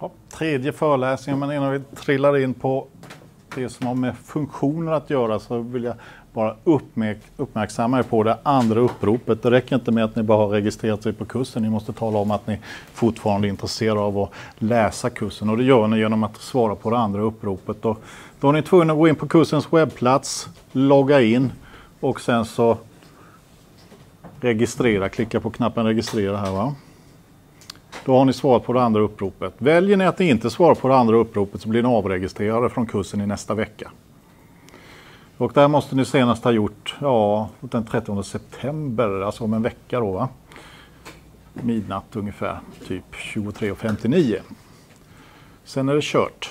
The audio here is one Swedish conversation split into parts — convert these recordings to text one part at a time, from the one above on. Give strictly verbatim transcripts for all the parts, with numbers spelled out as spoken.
Ja, tredje föreläsningen, men innan vi trillar in på det som har med funktioner att göra så vill jag bara uppmärk uppmärksamma er på det andra uppropet. Det räcker inte med att ni bara har registrerat sig på kursen. Ni måste tala om att ni fortfarande är intresserade av att läsa kursen. Och det gör ni genom att svara på det andra uppropet. Och då är ni tvungna att gå in på kursens webbplats, logga in och sen så registrera. Klicka på knappen registrera här, va? Då har ni svarat på det andra uppropet. Väljer ni att ni inte svarar på det andra uppropet så blir ni avregistrerade från kursen i nästa vecka. Och där måste ni senast ha gjort ja, den trettionde september, alltså om en vecka då, va? Midnatt ungefär, typ tjugotre femtionio. Sen är det kört.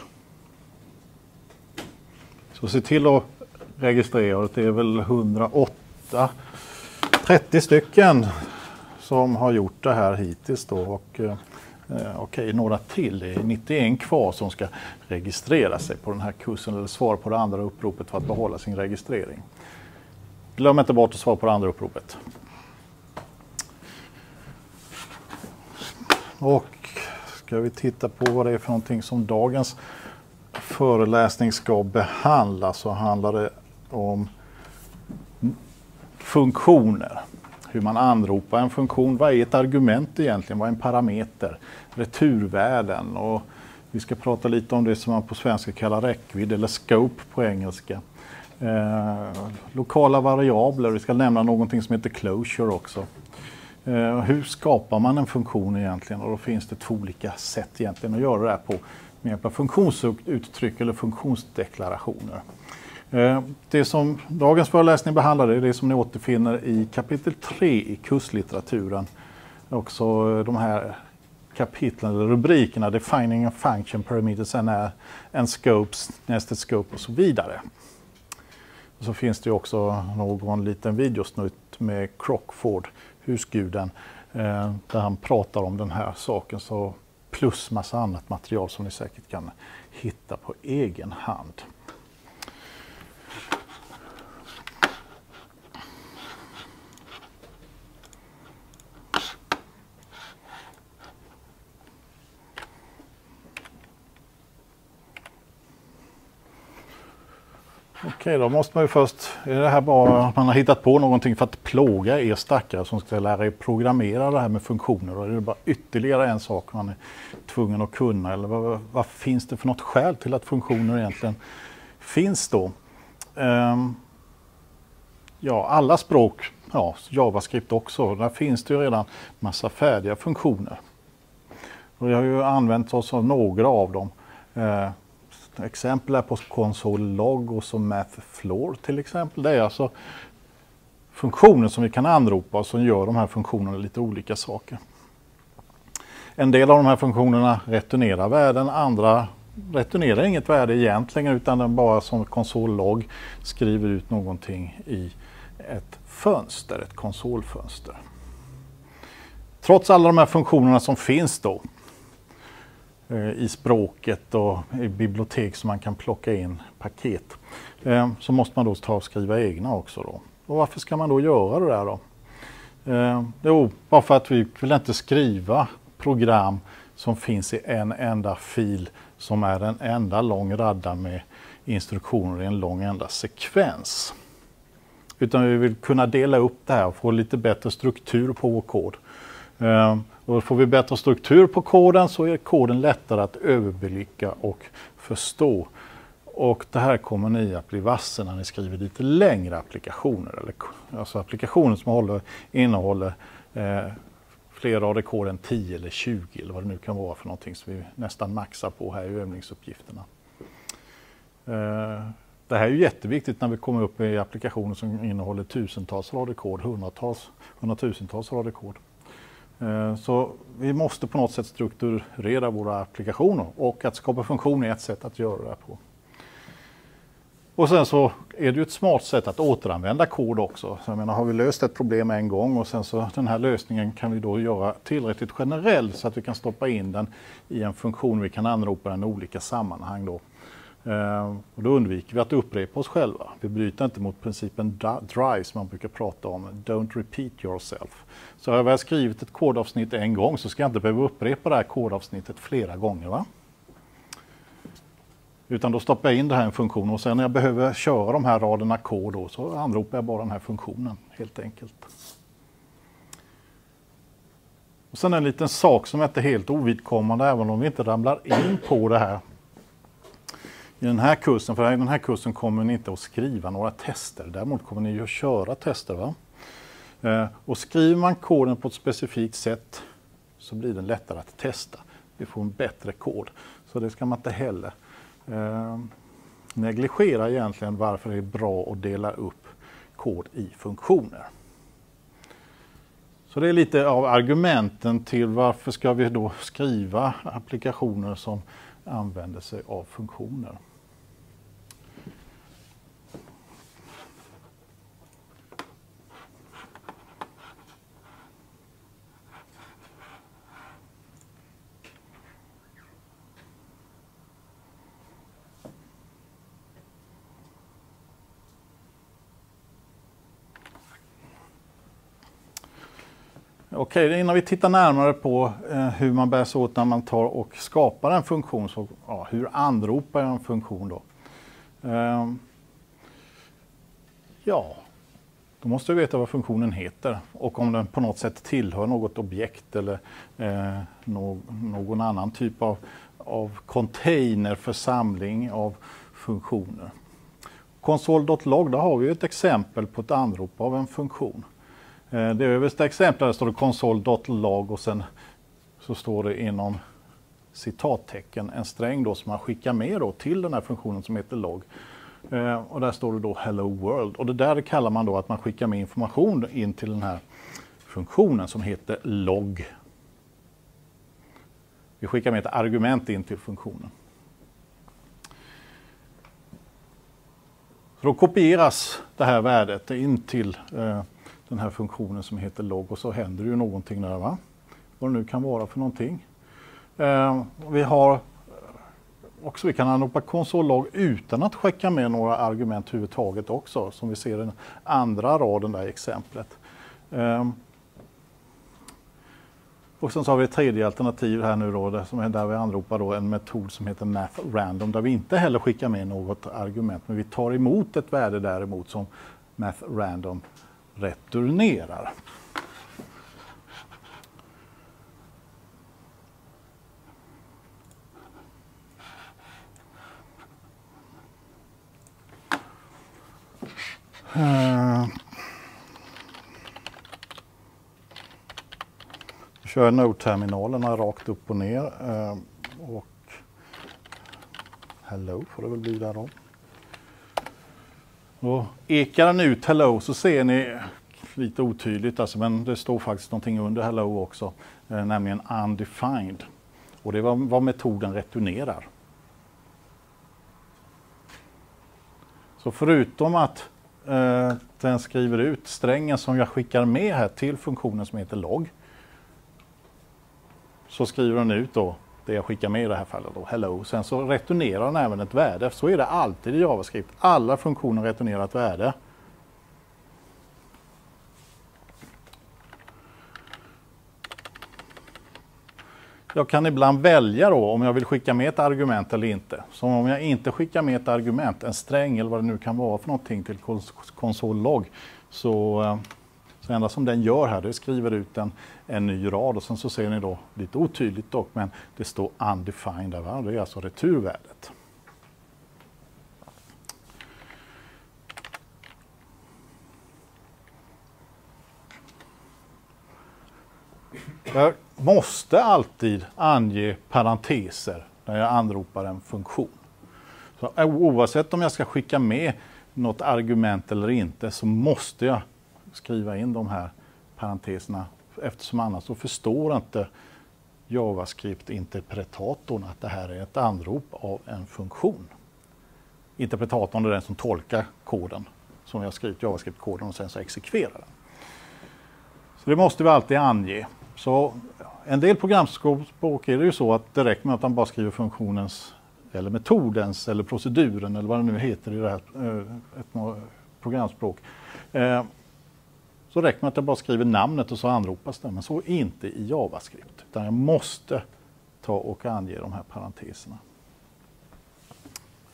Så se till att registrera. Det är väl hundraåtta, trettio stycken som har gjort det här hittills då. Och eh, okej, okay, några till. Det är nittioen kvar som ska registrera sig på den här kursen eller svara på det andra uppropet för att behålla sin registrering. Glöm inte bort att svara på det andra uppropet. Och ska vi titta på vad det är för någonting som dagens föreläsning ska behandla, så handlar det om funktioner. Hur man anropar en funktion. Vad är ett argument egentligen? Vad är en parameter? Returvärden. Och vi ska prata lite om det som man på svenska kallar räckvidd eller scope på engelska. Eh, lokala variabler. Vi ska nämna någonting som heter closure också. Eh, hur skapar man en funktion egentligen? Och då finns det två olika sätt egentligen att göra det här på. Med hjälp av funktionsuttryck eller funktionsdeklarationer. Det som dagens föreläsning behandlar är det som ni återfinner i kapitel tre i kurslitteraturen. Också de här kapitlen eller rubrikerna Defining a function, parameters and, and scopes, nested scope och så vidare. Och så finns det också någon liten videosnutt med Crockford, husguden, där han pratar om den här saken, så plus massa annat material som ni säkert kan hitta på egen hand. Okej, då måste man ju först, är det här bara att man har hittat på någonting för att plåga er stackare som ska lära er programmera det här med funktioner, och det är bara ytterligare en sak man är tvungen att kunna, eller vad, vad finns det för något skäl till att funktioner egentligen finns då? Um, ja, alla språk, ja, JavaScript också, där finns det ju redan massa färdiga funktioner. Och jag har ju använt oss av några av dem. Uh, Exempel är på console log och som math floor till exempel. Det är alltså funktioner som vi kan anropa och som gör de här funktionerna lite olika saker. En del av de här funktionerna returnerar värden, andra returnerar inget värde egentligen utan den bara som console log skriver ut någonting i ett fönster, ett konsolfönster. Trots alla de här funktionerna som finns då i språket och i bibliotek som man kan plocka in paket, så måste man då ta och skriva egna också då. Och varför ska man då göra det där då? Jo, bara för att vi vill inte skriva program som finns i en enda fil som är en enda lång radda med instruktioner i en lång enda sekvens. Utan vi vill kunna dela upp det här och få lite bättre struktur på vår kod. Och får vi bättre struktur på koden så är koden lättare att överblicka och förstå. Och det här kommer ni att bli varse när ni skriver lite längre applikationer. Eller, alltså applikationer som håller, innehåller eh, fler rader kod än tio eller tjugo eller vad det nu kan vara för någonting som vi nästan maxar på här i övningsuppgifterna. Eh, det här är ju jätteviktigt när vi kommer upp i applikationer som innehåller tusentals rader kod, hundratals, hundratusentals rader kod. Så vi måste på något sätt strukturera våra applikationer, och att skapa funktioner är ett sätt att göra det här på. Och sen så är det ju ett smart sätt att återanvända kod också. Så jag menar, har vi löst ett problem en gång och sen så den här lösningen kan vi då göra tillräckligt generell så att vi kan stoppa in den i en funktion, vi kan anropa den i olika sammanhang då. Och då undviker vi att upprepa oss själva. Vi bryter inte mot principen drive som man brukar prata om. Don't repeat yourself. Så har jag väl skrivit ett kodavsnitt en gång så ska jag inte behöva upprepa det här kodavsnittet flera gånger, va? Utan då stoppar jag in det här i en funktion och sen när jag behöver köra de här raderna kod då, så anropar jag bara den här funktionen helt enkelt. Och sen en liten sak som inte är helt ovidkommande även om vi inte ramlar in på det här i den här kursen. För i den här kursen kommer ni inte att skriva några tester. Däremot kommer ni att köra tester. Va? Eh, och skriver man koden på ett specifikt sätt så blir den lättare att testa. Vi får en bättre kod. Så det ska man inte heller eh, negligera egentligen varför det är bra att dela upp kod i funktioner. Så det är lite av argumenten till varför ska vi då skriva applikationer som använder sig av funktioner. Okej, innan vi tittar närmare på eh, hur man bär sig åt när man tar och skapar en funktion, så ja, hur anropar jag en funktion då? Eh, ja, då måste jag veta vad funktionen heter och om den på något sätt tillhör något objekt eller eh, no någon annan typ av, av containerförsamling av funktioner. Console.log, där har vi ett exempel på ett anrop av en funktion. Det översta exemplet står det console.log och sen så står det inom citattecken en sträng då som man skickar med då till den här funktionen som heter log. Och där står det då hello world och det där kallar man då att man skickar med information in till den här funktionen som heter log. Vi skickar med ett argument in till funktionen. Så då kopieras det här värdet in till eh, den här funktionen som heter log och så händer det ju någonting där, va? Vad det nu kan vara för någonting. Eh, vi har också, vi kan anropa console.log utan att skicka med några argument överhuvudtaget också, som vi ser i den andra raden där i exemplet. Eh, och sen så har vi ett tredje alternativ här nu då, som är där vi anropar då en metod som heter math_random, där vi inte heller skickar med något argument, men vi tar emot ett värde däremot som math_random returnerar. Uh, vi kör Node-terminalerna rakt upp och ner uh, och hello får det väl bli där då. Och ekar den ut hello så ser ni lite otydligt, alltså, men det står faktiskt någonting under hello också, eh, nämligen undefined. Och det var vad metoden returnerar. Så förutom att eh, den skriver ut strängen som jag skickar med här till funktionen som heter log, så skriver den ut då det jag skickar med i det här fallet då, hello. Sen så returnerar den även ett värde. Så är det alltid i JavaScript. Alla funktioner returnerar ett värde. Jag kan ibland välja då om jag vill skicka med ett argument eller inte. Som om jag inte skickar med ett argument, en sträng eller vad det nu kan vara för någonting till console.log, så Så enda som den gör här, det skriver ut en, en ny rad och sen så ser ni då lite otydligt dock, men det står undefined där, va? Det är alltså returvärdet. Jag måste alltid ange parenteser när jag anropar en funktion. Så oavsett om jag ska skicka med något argument eller inte så måste jag skriva in de här parenteserna, eftersom annars så förstår inte JavaScript-interpretatorn att det här är ett anrop av en funktion. Interpretatorn är den som tolkar koden som jag har skrivit, JavaScript-koden, och sen så exekverar den. Så det måste vi alltid ange. Så en del programspråk är det ju så att det räcker med att man bara skriver funktionens eller metodens eller proceduren eller vad det nu heter i det här ett programspråk. Så räcker med att jag bara skriver namnet och så anropas det, men så inte i JavaScript, utan jag måste ta och ange de här parenteserna.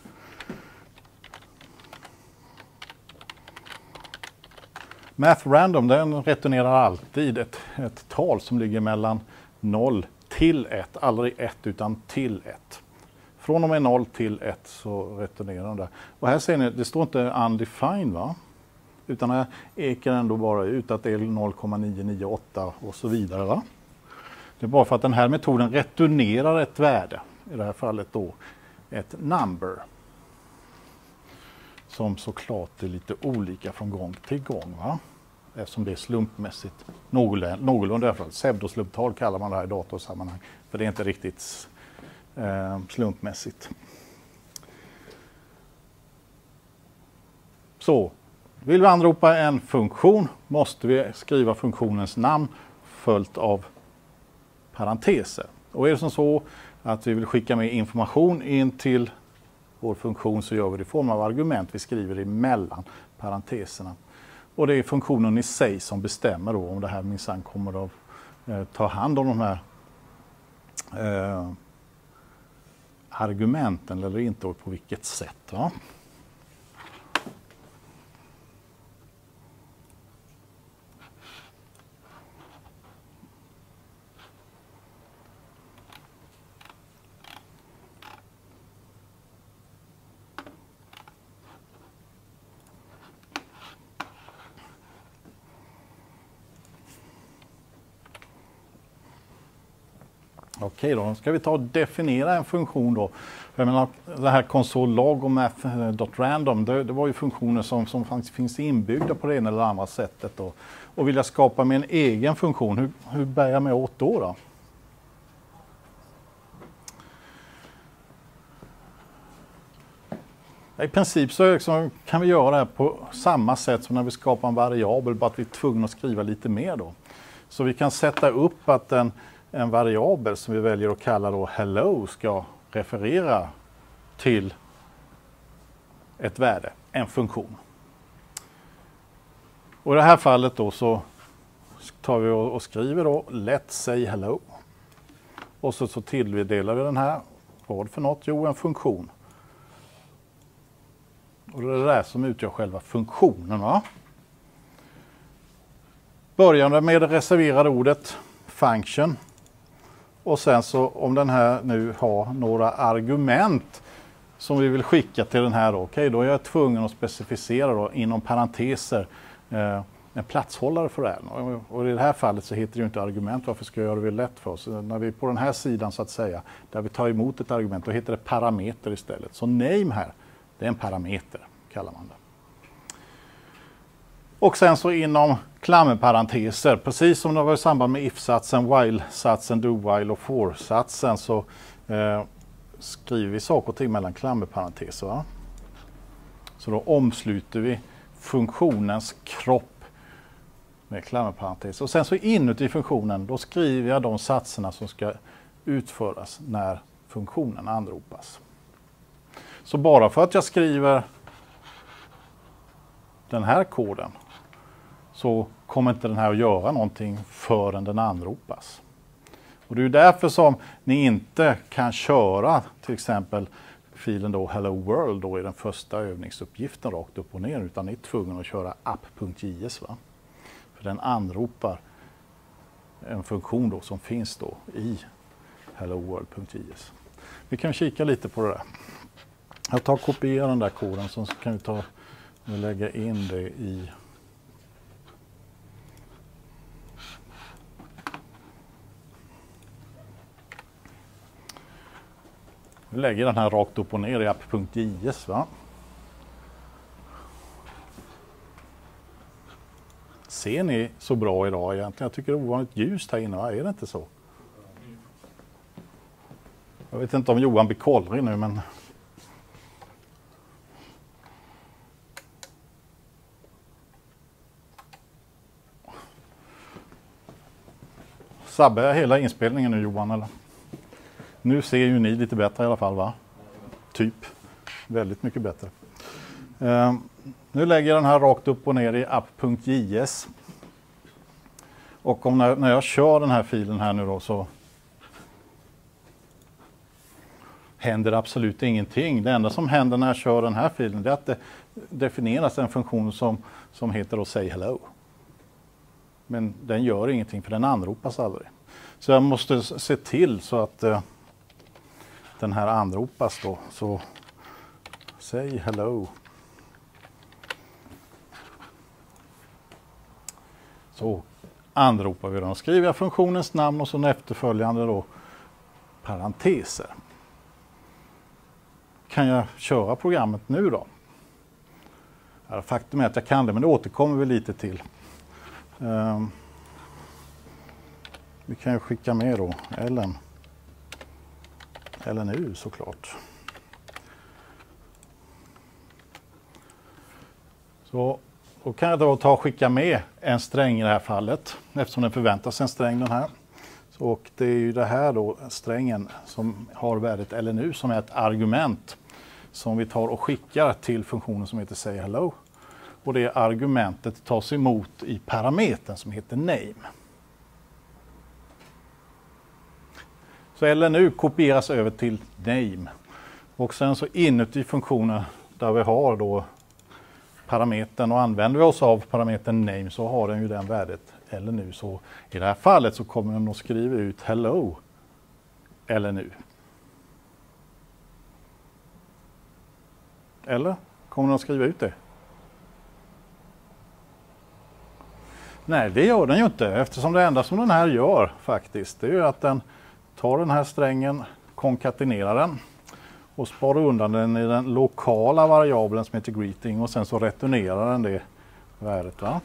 MathRandom, den returnerar alltid ett, ett tal som ligger mellan noll till ett, aldrig ett utan till ett. Från och med noll till ett så returnerar den där. Och här ser ni, det står inte undefined va? Utan här ekar ändå bara ut att det är noll komma nio nio åtta och så vidare va? Det är bara för att den här metoden returnerar ett värde. I det här fallet då ett number. Som såklart är lite olika från gång till gång va? Eftersom det är slumpmässigt någorlunda, någorlunda i alla fall. Pseudoslumptal kallar man det här i datorsammanhang. För det är inte riktigt eh, slumpmässigt. Så, vill vi anropa en funktion måste vi skriva funktionens namn följt av parenteser. Och är det som så att vi vill skicka med information in till vår funktion så gör vi det i form av argument. Vi skriver emellan parenteserna. Och det är funktionen i sig som bestämmer då om det här minsann kommer att eh, ta hand om de här eh, argumenten eller inte och på vilket sätt. Va? Okej då, då ska vi ta och definiera en funktion då. Jag menar, det här konsol-log och math.random, det, det var ju funktioner som, som faktiskt finns inbyggda på det ena eller andra sättet då. Och vill jag skapa med en egen funktion, hur, hur bär jag mig åt då då? I princip så liksom kan vi göra det här på samma sätt som när vi skapar en variabel, bara att vi är tvungna att skriva lite mer då. Så vi kan sätta upp att en En variabel som vi väljer att kalla då hello ska referera till ett värde, en funktion. Och i det här fallet då så tar vi och skriver då let's say hello. Och så, så tilldelar vi den här, vad för något? Jo, en funktion. Och det är det där som utgör själva funktionen. Va? Börjande med det reserverade ordet function. Och sen så om den här nu har några argument som vi vill skicka till den här då, okej, då är jag tvungen att specificera då inom parenteser eh, en platshållare för det här. Och, och i det här fallet så heter det ju inte argument, varför ska jag göra det lätt för oss? När vi är på den här sidan så att säga, där vi tar emot ett argument, då heter det parameter istället. Så name här, det är en parameter kallar man det. Och sen så inom klammerparenteser, precis som det var i samband med if-satsen, while-satsen, do-while och for-satsen så eh, skriver vi saker och ting mellan klammerparenteser. Va? Så då omsluter vi funktionens kropp med klammerparenteser. Och sen så inuti funktionen, då skriver jag de satserna som ska utföras när funktionen anropas. Så bara för att jag skriver den här koden så kommer inte den här att göra någonting förrän den anropas. Och det är därför som ni inte kan köra till exempel filen då hello world då i den första övningsuppgiften rakt upp och ner, utan ni är tvungna att köra app.js. Va? För den anropar en funktion då som finns då i hello world.js. Vi kan kika lite på det där. Jag tar och kopierar den där koden så kan vi ta och lägga in det i vi lägger den här rakt upp och ner i app.js. Va? Ser ni så bra idag egentligen? Jag tycker det är ovanligt ljust här inne, va? Är det inte så? Jag vet inte om Johan blir kollrig nu, men sabbar jag hela inspelningen nu, Johan, eller? Nu ser ju ni lite bättre i alla fall, va? Typ. Väldigt mycket bättre. Uh, nu lägger jag den här rakt upp och ner i app.js. Och om när, när jag kör den här filen här nu då så händer absolut ingenting. Det enda som händer när jag kör den här filen är att det definieras en funktion som, som heter då say hello. Men den gör ingenting för den anropas aldrig. Så jag måste se till så att eh, den här anropas då. Så say hello. Så anropar vi den. Skriver jag funktionens namn och så efterföljande då parenteser. Kan jag köra programmet nu då? Ja, faktum är att jag kan det, men det återkommer vi lite till. Um, vi kan ju skicka med då Ellen. Eller nu såklart. Så då kan jag då ta och skicka med en sträng i det här fallet, eftersom den förväntas en sträng den här. Så, och det är ju det här då, strängen som har värdet L N U som är ett argument som vi tar och skickar till funktionen som heter say hello. Och det argumentet tas emot i parametern som heter name. Så L N U kopieras över till name. Och sen så inuti funktionen där vi har då parametern och använder vi oss av parametern name så har den ju den värdet L N U. Så i det här fallet så kommer den att skriva ut hello L N U. Eller kommer den att skriva ut det? Nej, det gör den ju inte, eftersom det enda som den här gör faktiskt det är ju att den tar den här strängen, konkatenerar den och sparar undan den i den lokala variabeln som heter greeting och sen så returnerar den det värdet. Va?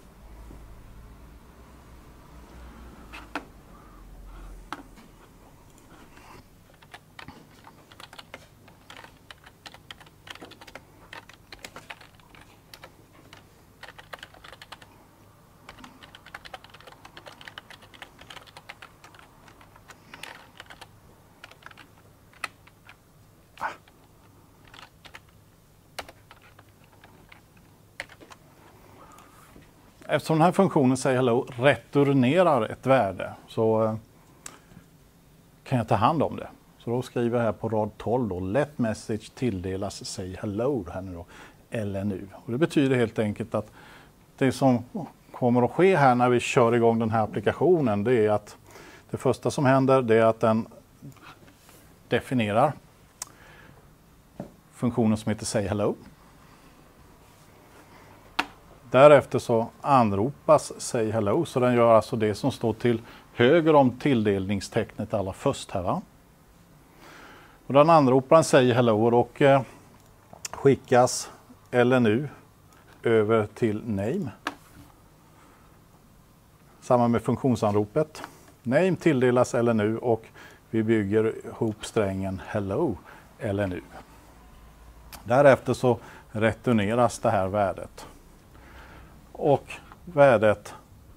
Eftersom den här funktionen säger hello returnerar ett värde så eh, kan jag ta hand om det. Så då skriver jag här på rad tolv då, let message tilldelas say hello här nu då, L N U. Och det betyder helt enkelt att det som kommer att ske här när vi kör igång den här applikationen det är att det första som händer det är att den definierar funktionen som heter say hello. Därefter så anropas say hello så den gör alltså det som står till höger om tilldelningstecknet allra först här. Va? Och den anropar en say hello och eh, skickas L N U över till name. Samma med funktionsanropet. Name tilldelas L N U och vi bygger ihop strängen hello L N U. Därefter så returneras det här värdet. Och värdet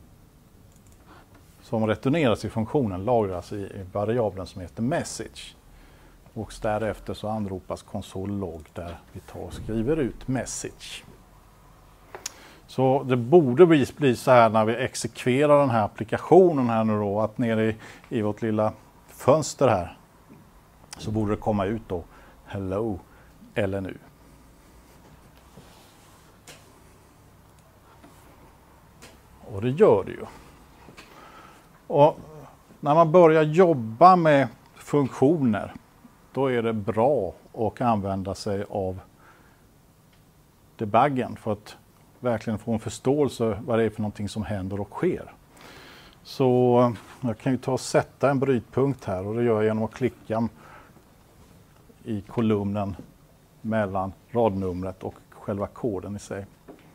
som returneras i funktionen lagras i variabeln som heter message. Och därefter så anropas konsol.log där vi tar och skriver ut message. Så det borde bli, bli så här när vi exekverar den här applikationen här nu då att nere i, i vårt lilla fönster här så borde det komma ut då hello L N U. Och det gör det ju. Och när man börjar jobba med funktioner då är det bra att använda sig av debuggen för att verkligen få en förståelse vad det är för någonting som händer och sker. Så jag kan ju ta och sätta en brytpunkt här och det gör jag genom att klicka i kolumnen mellan radnumret och själva koden i sig.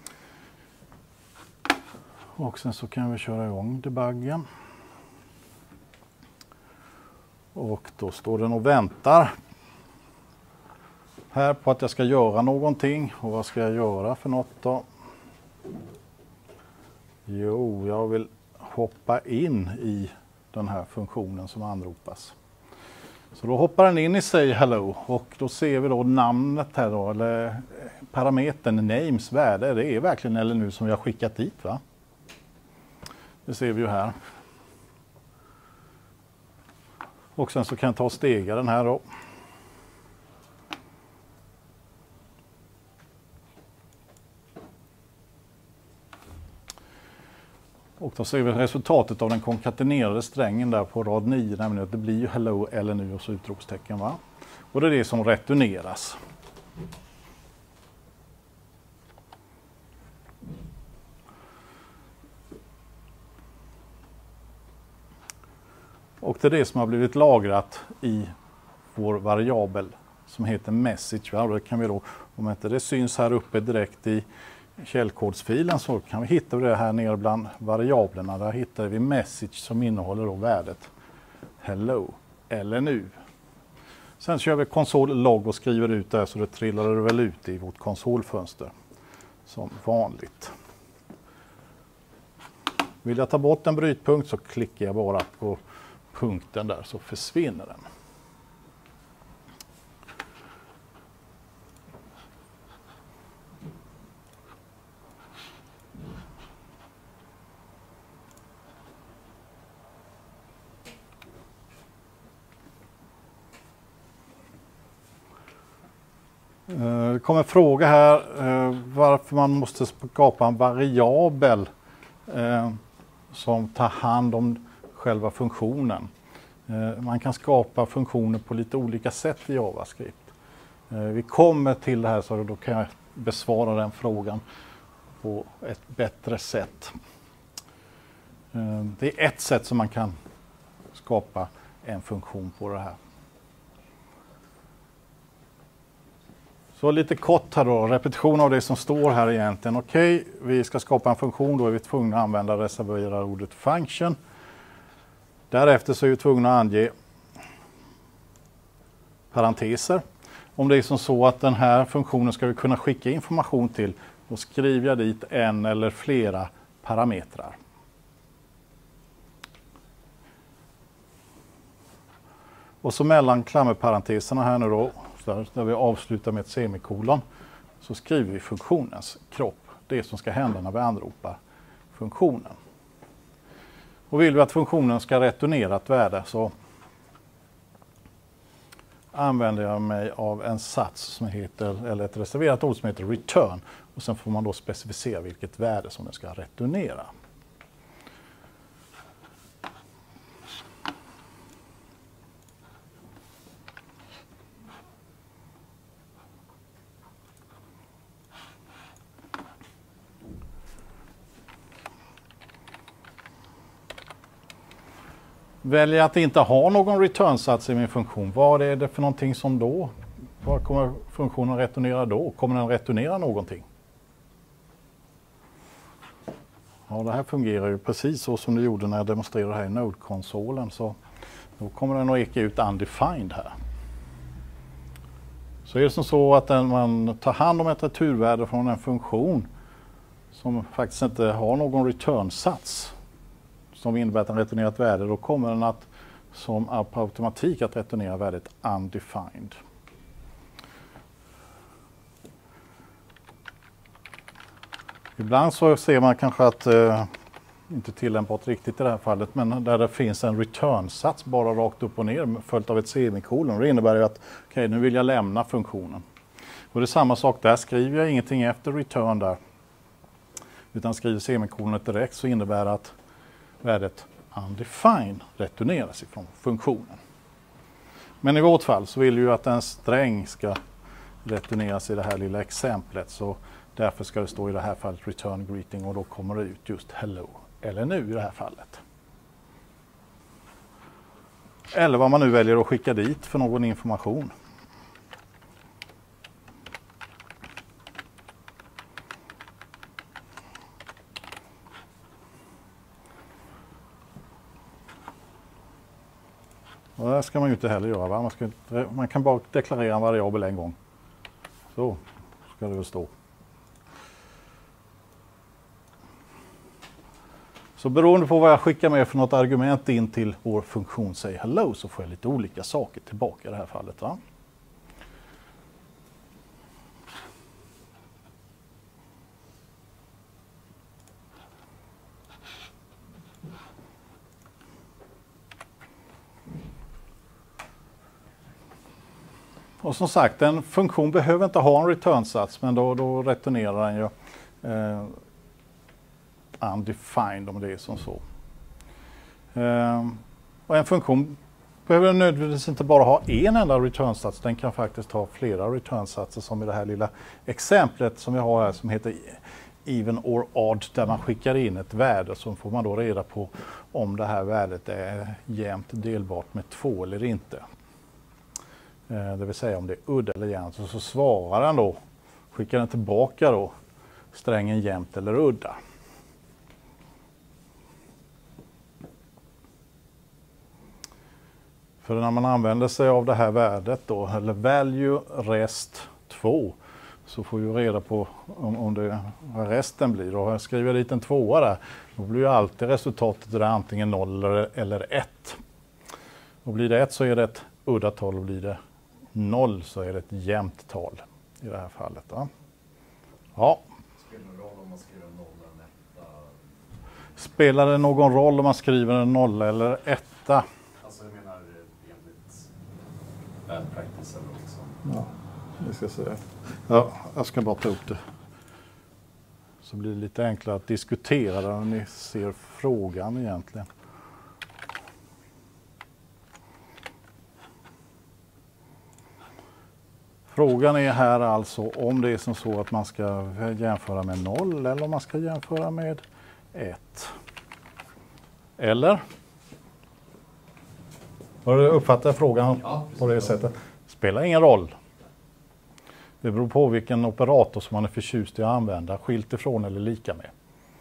Och sen så kan vi köra igång debuggen. Och då står den och väntar här på att jag ska göra någonting. Och vad ska jag göra för något då? Jo, jag vill hoppa in i den här funktionen som anropas. Så då hoppar den in i say hello och då ser vi då namnet här då, eller parametern names värde. Det är verkligen L N U som vi har skickat dit, va? Det ser vi ju här. Och sen så kan jag ta och stega den här då. Och då ser vi resultatet av den konkatenerade strängen där på rad nio, nämligen att det blir ju hello eller nu och så utropstecken, va? Och det är det som returneras. Och det är det som har blivit lagrat i vår variabel som heter message. Va? Det kan vi då, om inte det syns här uppe direkt i källkodsfilen, så kan vi hitta det här nere bland variablerna. Där hittar vi message som innehåller då värdet hello eller nu. Sen kör vi konsol log och skriver ut det, så det trillar det väl ut i vårt konsolfönster som vanligt. Vill jag ta bort en brytpunkt så klickar jag bara på punkten där, så försvinner den. Det kommer en fråga här varför man måste skapa en variabel som tar hand om själva funktionen. Man kan skapa funktioner på lite olika sätt i JavaScript. Vi kommer till det här, så då kan jag besvara den frågan på ett bättre sätt. Det är ett sätt som man kan skapa en funktion på det här. Så lite kort här då, repetition av det som står här egentligen. Okej, vi ska skapa en funktion, då är vi tvungna att använda reservera ordet function. Därefter så är vi tvungna att ange parenteser. Om det är som så att den här funktionen ska vi kunna skicka information till, då skriver jag dit en eller flera parametrar. Och så mellan klammerparenteserna här nu då, där vi avslutar med ett semikolon, så skriver vi funktionens kropp, det som ska hända när vi anropar funktionen. Och vill vi att funktionen ska returnera ett värde, så använder jag mig av en sats som heter, eller ett reserverat ord som heter return, och sen får man då specificera vilket värde som den ska returnera. Väljer jag att inte ha någon return-sats i min funktion, vad är det för någonting som då? Vad kommer funktionen returnera då? Kommer den returnera någonting? Ja, det här fungerar ju precis så som det gjorde när jag demonstrerade här i Node-konsolen. Så då kommer den att eka ut undefined här. Så är det som så att man tar hand om ett returvärde från en funktion som faktiskt inte har någon return-sats, som innebär att den returnerar ett värde, då kommer den att som på automatik att returnera värdet undefined. Ibland så ser man kanske att eh, inte tillämpat riktigt i det här fallet, men där det finns en return-sats bara rakt upp och ner följt av ett semikolon. Det innebär ju att okej, okay, nu vill jag lämna funktionen. Och det är samma sak där, skriver jag ingenting efter return där, utan skriver semikolonet direkt, så innebär det att värdet undefined returneras ifrån funktionen. Men i vårt fall så vill vi ju att en sträng ska returneras i det här lilla exemplet, så därför ska det stå i det här fallet return greeting, och då kommer det ut just hello eller nu i det här fallet. Eller vad man nu väljer att skicka dit för någon information. Och det ska man ju inte heller göra, va? Man, ska, man kan bara deklarera en variabel en gång. Så ska det väl stå. Så beroende på vad jag skickar med för något argument in till vår funktion säg hello, så får jag lite olika saker tillbaka i det här fallet, va? Och som sagt, en funktion behöver inte ha en return-sats, men då, då returnerar den ju eh, undefined om det är som så. Um, och en funktion behöver nödvändigtvis inte bara ha en enda returnsats, den kan faktiskt ha flera returnsatser, som i det här lilla exemplet som vi har här som heter even or odd, där man skickar in ett värde, så får man då reda på om det här värdet är jämnt delbart med två eller inte. Uh, det vill säga om det är udda eller jämnt, och så svarar den då, skickar den tillbaka då strängen jämnt eller udda. För när man använder sig av det här värdet då, eller value rest två, så får vi reda på om, om det, vad resten blir. Och jag skriver dit en tvåa där, då blir ju alltid resultatet där antingen noll eller, eller ett. Och blir det ett så är det ett udda tal, och blir det noll så är det ett jämnt tal i det här fallet. Då. Ja. Spelar det roll om man skriver en nolla eller en etta? Spelar det någon roll om man skriver en nolla eller etta? Alltså jag menar enligt bad practice eller liksom. Ja, vi ska se. Ja, jag ska bara ta upp det. Så blir det lite enklare att diskutera när ni ser frågan egentligen. Frågan är här alltså om det är som så att man ska jämföra med noll eller om man ska jämföra med ett. Eller? Har du uppfattat frågan Ja, på det sättet? Spelar ingen roll. Det beror på vilken operator som man är förtjust i att använda, skilt ifrån eller lika med.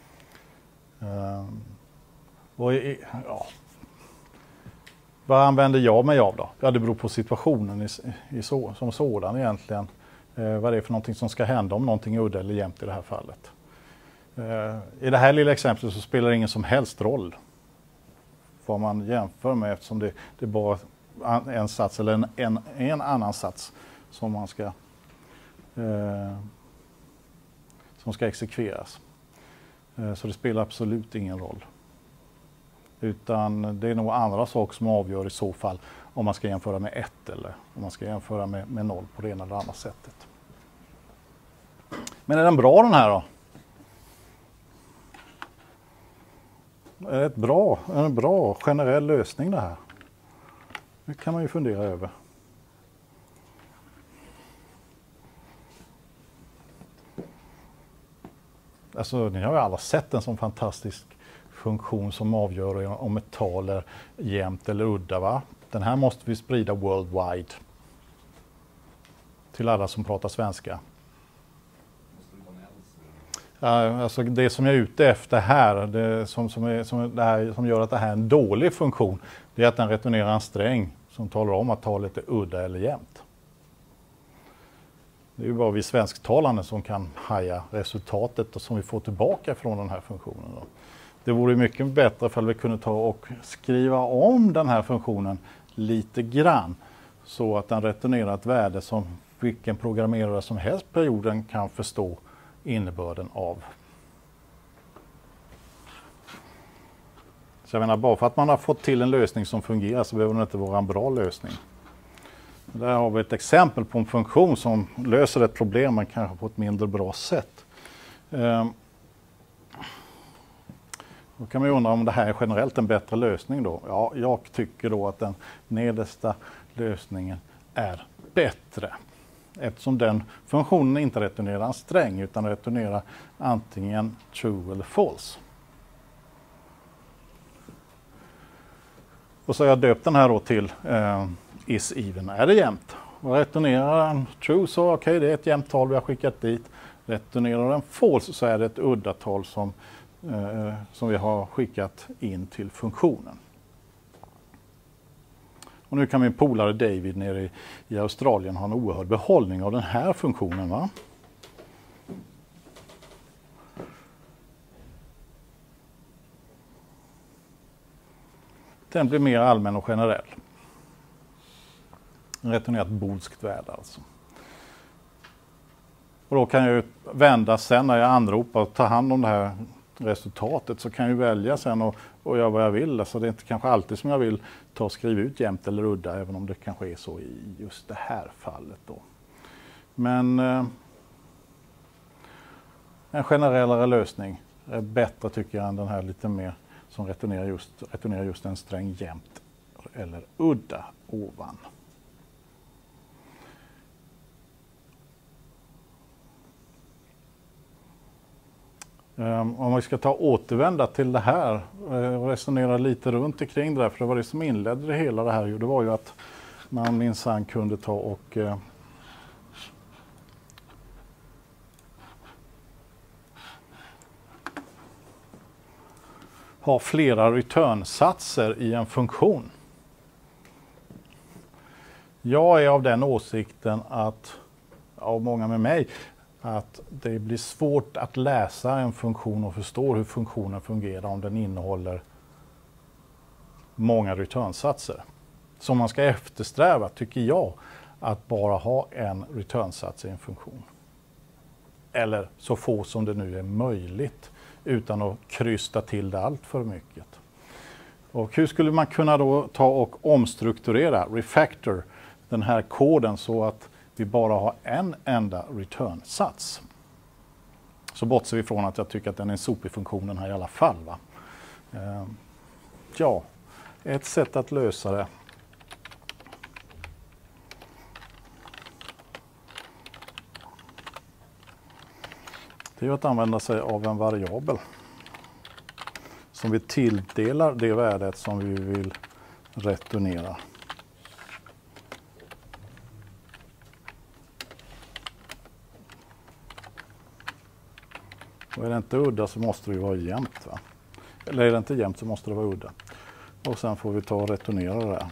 Um, och i, ja. Vad använder jag mig av då? Ja, det beror på situationen i, i så, som sådan egentligen. Eh, vad det är för någonting som ska hända, om någonting är udda eller jämnt i det här fallet. Eh, I det här lilla exemplet så spelar det ingen som helst roll vad man jämför med, eftersom det, det är bara en sats eller en, en, en annan sats som man ska eh, som ska exekveras. Eh, så det spelar absolut ingen roll. Utan det är nog andra saker som avgör i så fall om man ska jämföra med ett eller om man ska jämföra med, med noll på det ena eller andra sättet. Men är den bra den här då? Är det ett bra, en bra generell lösning det här? Det kan man ju fundera över. Alltså, ni har ju alla sett en sån fantastisk funktion som avgör om ett tal är jämnt eller udda, va? Den här måste vi sprida worldwide till alla som pratar svenska. Ja, alltså det som jag är ute efter här, det som, som, är, som, det här, som gör att det här är en dålig funktion, det är att den returnerar en sträng som talar om att talet är udda eller jämnt. Det är ju bara vi svensktalande som kan haja resultatet och som vi får tillbaka från den här funktionen då. Det vore mycket bättre ifall vi kunde ta och skriva om den här funktionen lite grann så att den returnerar ett värde som vilken programmerare som helst på jorden kan förstå innebörden av. Så jag menar, bara för att man har fått till en lösning som fungerar så behöver det inte vara en bra lösning. Där har vi ett exempel på en funktion som löser ett problem men kanske på ett mindre bra sätt. Då kan man ju undra om det här är generellt en bättre lösning då. Ja, jag tycker då att den nedersta lösningen är bättre. Eftersom den funktionen inte returnerar en sträng utan returnerar antingen true eller false. Och så har jag döpt den här då till eh, is even. Är det jämnt? Och returnerar den true så okej, okay, det är ett jämnt tal vi har skickat dit. Returnerar den false så är det ett udda tal som Eh, som vi har skickat in till funktionen. Och nu kan min polare David nere i, i Australien ha en oerhörd behållning av den här funktionen, va? Den blir mer allmän och generell. En returnerat bolskt värde alltså. Och då kan jag ju vända sen när jag anropar och tar hand om det här resultatet, så kan jag välja sen och, och göra vad jag vill. Alltså det är inte kanske alltid som jag vill ta och skriva ut jämnt eller udda, även om det kanske är så i just det här fallet då. Men eh, en generellare lösning är bättre tycker jag än den här lite mer som returnerar just, returnerar just en sträng jämnt eller udda ovan. Om vi ska ta återvända till det här och resonera lite runt omkring det där, för det var det som inledde det hela det här, det var ju att man minsann kunde ta och eh, ha flera returnsatser i en funktion. Jag är av den åsikten att, av många med mig, att det blir svårt att läsa en funktion och förstå hur funktionen fungerar om den innehåller många returnsatser. Så man ska eftersträva, tycker jag, att bara ha en returnsats i en funktion. Eller så få som det nu är möjligt utan att krysta till det allt för mycket. Och hur skulle man kunna då ta och omstrukturera, refactor, den här koden så att vi bara har en enda return-sats? Så bortser vi från att jag tycker att den är en sopig funktionen här i alla fall. Va? Eh, ja, ett sätt att lösa det det är att använda sig av en variabel som vi tilldelar det värdet som vi vill returnera. Och är det inte udda så måste det ju vara jämnt. Va? Eller är det inte jämnt så måste det vara udda. Och sen får vi ta och returnera det där.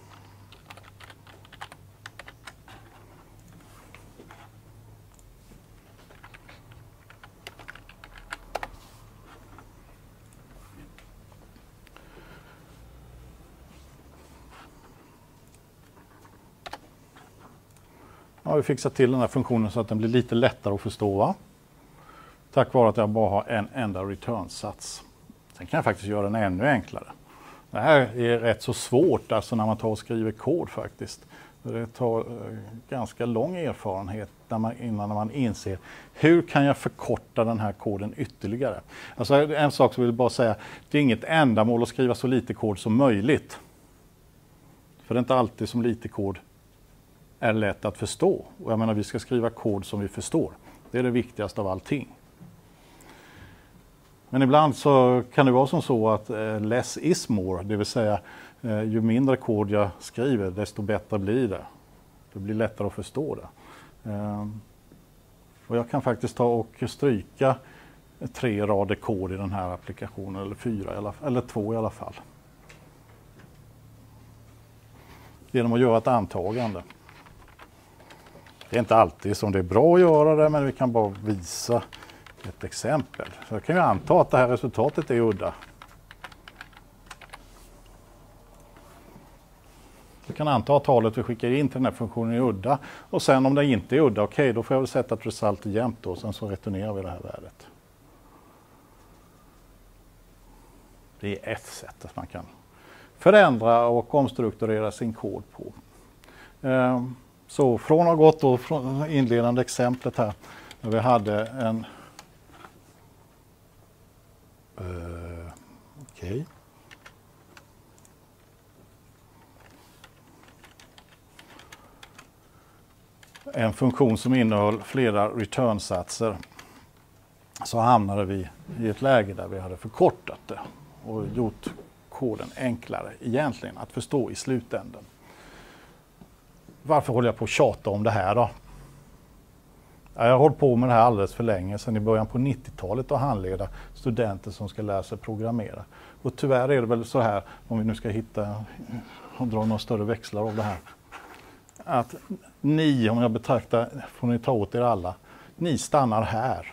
Nu har vi fixat till den här funktionen så att den blir lite lättare att förstå. Va? Tack vare att jag bara har en enda returnsats. Sen kan jag faktiskt göra den ännu enklare. Det här är rätt så svårt alltså när man tar och skriver kod faktiskt. Det tar eh, ganska lång erfarenhet när man, innan man inser hur kan jag förkorta den här koden ytterligare. Alltså en sak som jag vill bara säga, det är inget ändamål att skriva så lite kod som möjligt. För det är inte alltid som lite kod är lätt att förstå. Och jag menar, vi ska skriva kod som vi förstår. Det är det viktigaste av allting. Men ibland så kan det vara som så att eh, less is more, det vill säga eh, ju mindre kod jag skriver desto bättre blir det. Det blir lättare att förstå det. Eh, och jag kan faktiskt ta och stryka tre rader kod i den här applikationen, eller fyra, eller, eller två i alla fall. Genom att göra ett antagande. Det är inte alltid som det är bra att göra det, men vi kan bara visa ett exempel. Så jag kan ju anta att det här resultatet är udda. Vi kan anta att talet vi skickar in till den här funktionen är udda. Och sen om det inte är udda, okej, okay, då får jag väl sätta att result är jämnt då. Och sen så returnerar vi det här värdet. Det är ett sätt att man kan förändra och omstrukturera sin kod på. Um, Så från att ha gått då från inledande exemplet här, när vi hade en uh, okej. Okay. En funktion som innehöll flera returnsatser, så hamnade vi i ett läge där vi hade förkortat det och gjort koden enklare egentligen att förstå i slutändan. Varför håller jag på att tjata om det här då? Jag har hållit på med det här alldeles för länge, sedan i början på nittiotalet, och handleda studenter som ska lära sig programmera. Och tyvärr är det väl så här, om vi nu ska hitta och dra några större växlar av det här, att ni, om jag betraktar, får ni ta åt er alla, ni stannar här.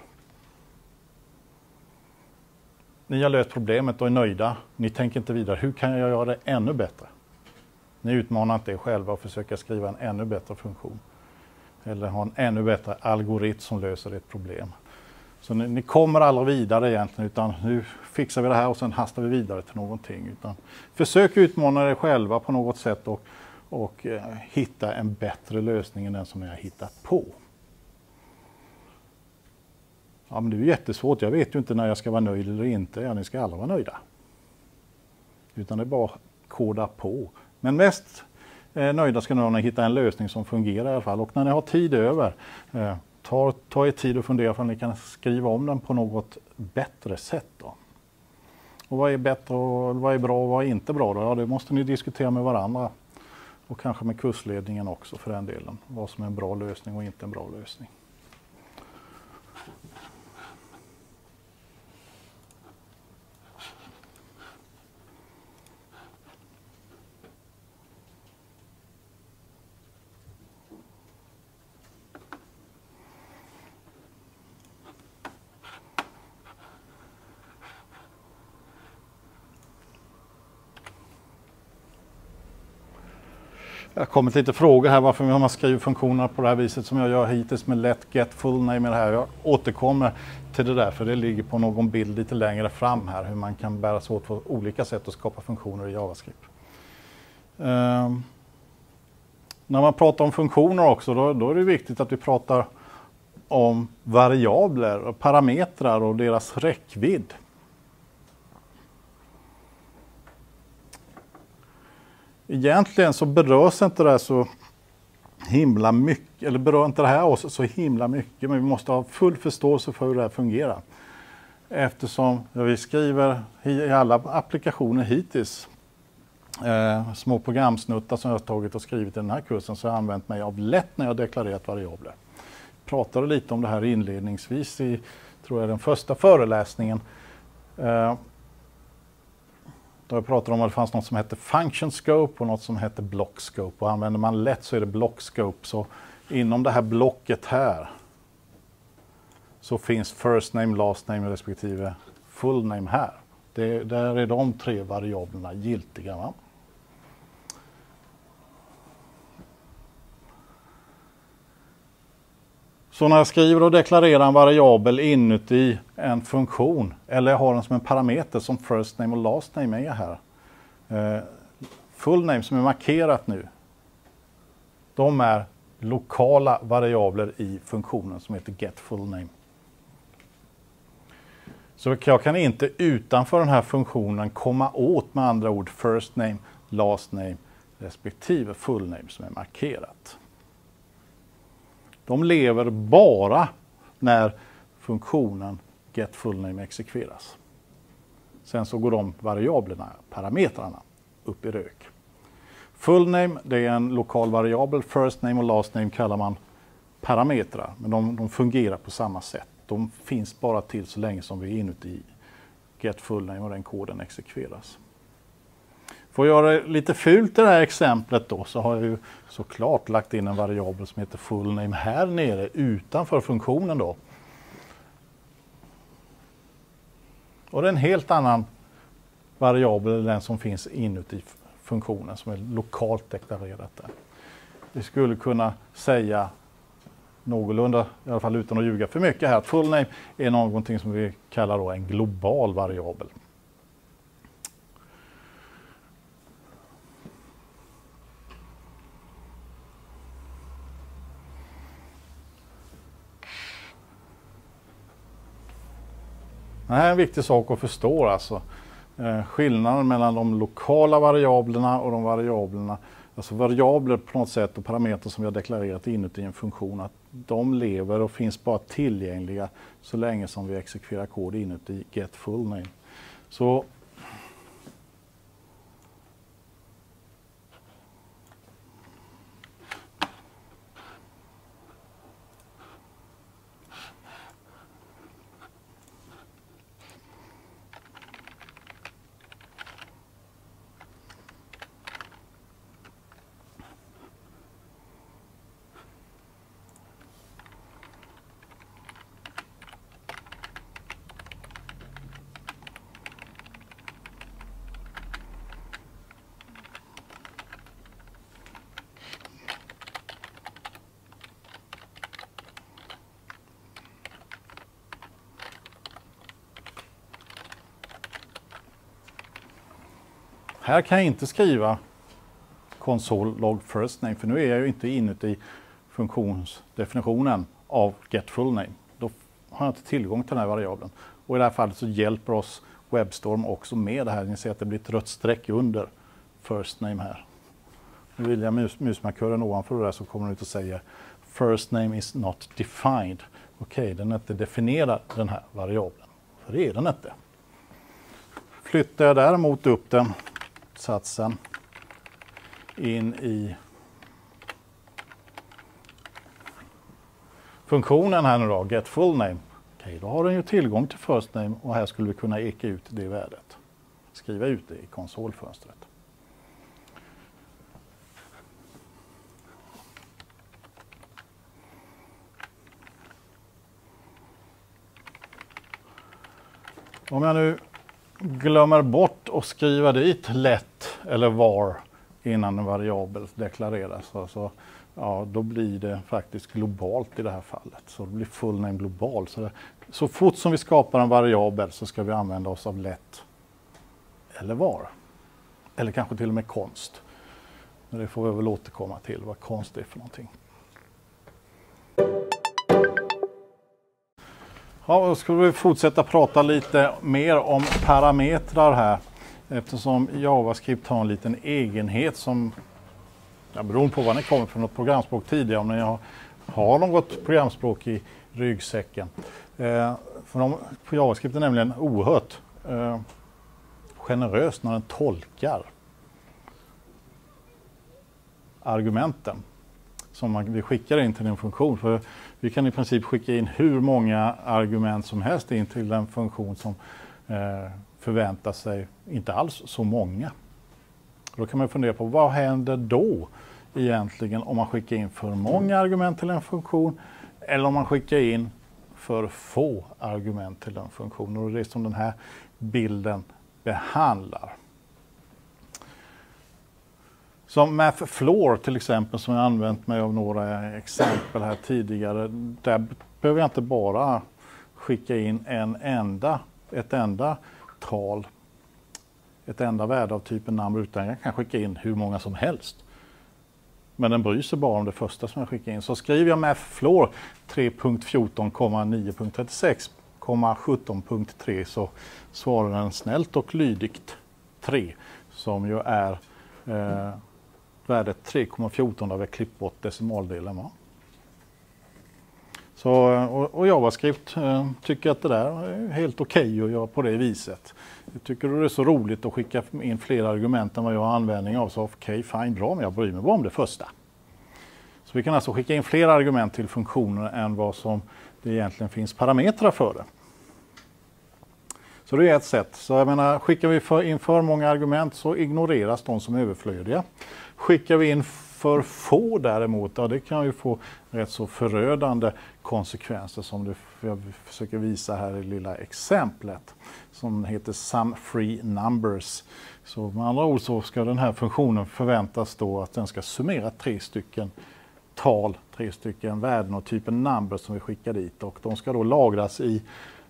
Ni har löst problemet och är nöjda. Ni tänker inte vidare, hur kan jag göra det ännu bättre? Ni utmanar inte er själva och försöker skriva en ännu bättre funktion. Eller ha en ännu bättre algoritm som löser ett problem. Så ni, ni kommer aldrig vidare egentligen, utan nu fixar vi det här och sen hastar vi vidare till någonting. Utan försök utmana er själva på något sätt och, och eh, hitta en bättre lösning än den som ni har hittat på. Ja, men det är ju jättesvårt. Jag vet ju inte när jag ska vara nöjd eller inte. Ja, ni ska alla vara nöjda. Utan det är bara att koda på. Men mest eh, nöjda ska ni vara när ni hittar en lösning som fungerar i alla fall. Och när ni har tid över, eh, ta, ta er tid och fundera för att ni kan skriva om den på något bättre sätt då. Och vad är bättre och vad är bra och vad är inte bra då? Ja, det måste ni diskutera med varandra. Och kanske med kursledningen också för den delen. Vad som är en bra lösning och inte en bra lösning. Det har kommit lite frågor här varför man skriver funktionerna på det här viset som jag gör hittills med let get full name med det här. Jag återkommer till det där för det ligger på någon bild lite längre fram här hur man kan bära sig åt på olika sätt att skapa funktioner i JavaScript. Um, när man pratar om funktioner också då, då är det viktigt att vi pratar om variabler och parametrar och deras räckvidd. Egentligen så berörs inte det här så himla mycket, eller berör inte det här oss så himla mycket, men vi måste ha full förståelse för hur det här fungerar. Eftersom vi skriver i alla applikationer hittills, eh, små programsnuttar som jag har tagit och skrivit i den här kursen, så har jag använt mig av let när jag deklarerat variabler. Jag pratade lite om det här inledningsvis i, tror jag, den första föreläsningen. Eh, Då jag pratade om att det fanns något som hette function scope och något som hette block scope. Och använder man let så är det block scope. Så inom det här blocket här så finns first name, last name respektive full name här. Det, där är de tre variablerna giltiga. Va? Så när jag skriver och deklarerar en variabel inuti en funktion eller jag har den som en parameter som first name och last name är här. Eh, full name som är markerat nu. De är lokala variabler i funktionen som heter get full name. Så jag kan inte utanför den här funktionen komma åt med andra ord first name, last name respektive full name som är markerat. De lever bara när funktionen get full name exekveras. Sen så går de variablerna, parametrarna, upp i rök. Full name, det är en lokal variabel. First name och last name kallar man parametrar. Men de, de fungerar på samma sätt. De finns bara till så länge som vi är inuti get full name och den koden exekveras. För att göra det lite fult i det här exemplet då så har jag ju såklart lagt in en variabel som heter full name här nere utanför funktionen då. Och det är en helt annan variabel än den som finns inuti funktionen som är lokalt deklarerat där. Vi skulle kunna säga någorlunda, i alla fall utan att ljuga för mycket här, att full name är någonting som vi kallar då en global variabel. Det här är en viktig sak att förstå alltså. Eh, skillnaden mellan de lokala variablerna och de variablerna, alltså variabler på något sätt och parametrar som vi har deklarerat inuti en funktion, att de lever och finns bara tillgängliga så länge som vi exekverar kod inuti get full name. Så här kan jag inte skriva console log first name för nu är jag ju inte inuti funktionsdefinitionen av get full name. Då har jag inte tillgång till den här variabeln. Och i det här fallet så hjälper oss WebStorm också med det här. Ni ser att det blir ett rött streck under first name här. Nu vill jag mus musmarkören ovanför det där så kommer den ut och säger first name is not defined. Okej, okay, den är inte definierad den här variabeln. För det är den inte. Flyttar jag däremot upp den satsen in i funktionen här nu då, get full name. Okej, då har den ju tillgång till first name och här skulle vi kunna eka ut det värdet. Skriva ut det i konsolfönstret. Om jag nu glömmer bort att skriva dit let eller var innan en variabel deklareras, så, så ja, då blir det faktiskt globalt i det här fallet. Så det blir full name global. Så, det, så fort som vi skapar en variabel så ska vi använda oss av let eller var. Eller kanske till och med konst. Men det får vi väl återkomma till vad konst är för någonting. Ja, då ska vi fortsätta prata lite mer om parametrar här. Eftersom JavaScript har en liten egenhet som, ja, beroende på vad ni kommer från något programspråk tidigare, om ni har, har något programspråk i ryggsäcken. Eh, för de, för JavaScript är nämligen oerhört eh, generös när den tolkar argumenten som man, vi skickar in till en funktion. För vi kan i princip skicka in hur många argument som helst in till en funktion som eh, förväntar sig inte alls så många. Då kan man fundera på vad händer då egentligen om man skickar in för många argument till en funktion eller om man skickar in för få argument till en funktion. Och det är som den här bilden behandlar. Som MathFloor till exempel, som jag använt mig av några exempel här tidigare, där behöver jag inte bara skicka in en enda, ett enda tal, ett enda värde av typen number, utan jag kan skicka in hur många som helst. Men den bryr sig bara om det första som jag skickar in. Så skriver jag MathFloor tre punkt fjorton komma nio punkt trettiosex komma sjutton punkt tre så svarar den snällt och lydigt tre, som ju är eh, värdet tre komma fjorton där vi klippt bort decimaldelen. Va? Så, och, och JavaScript eh, tycker att det där är helt okej okay att göra på det viset. Jag tycker det är så roligt att skicka in fler argument än vad jag har användning av, så okej, okay, fine, bra, men jag bryr mig bara om det första. Så vi kan alltså skicka in fler argument till funktioner än vad som det egentligen finns parametrar för det. Så det är ett sätt. Så jag menar, skickar vi för, in för många argument så ignoreras de som är överflödiga. Skickar vi in för få däremot, ja, det kan ju få rätt så förödande konsekvenser som det, jag försöker visa här i lilla exemplet som heter Some Free Numbers. Så med andra ord så ska den här funktionen förväntas då att den ska summera tre stycken tal, tre stycken värden och typen number som vi skickar dit, och de ska då lagras i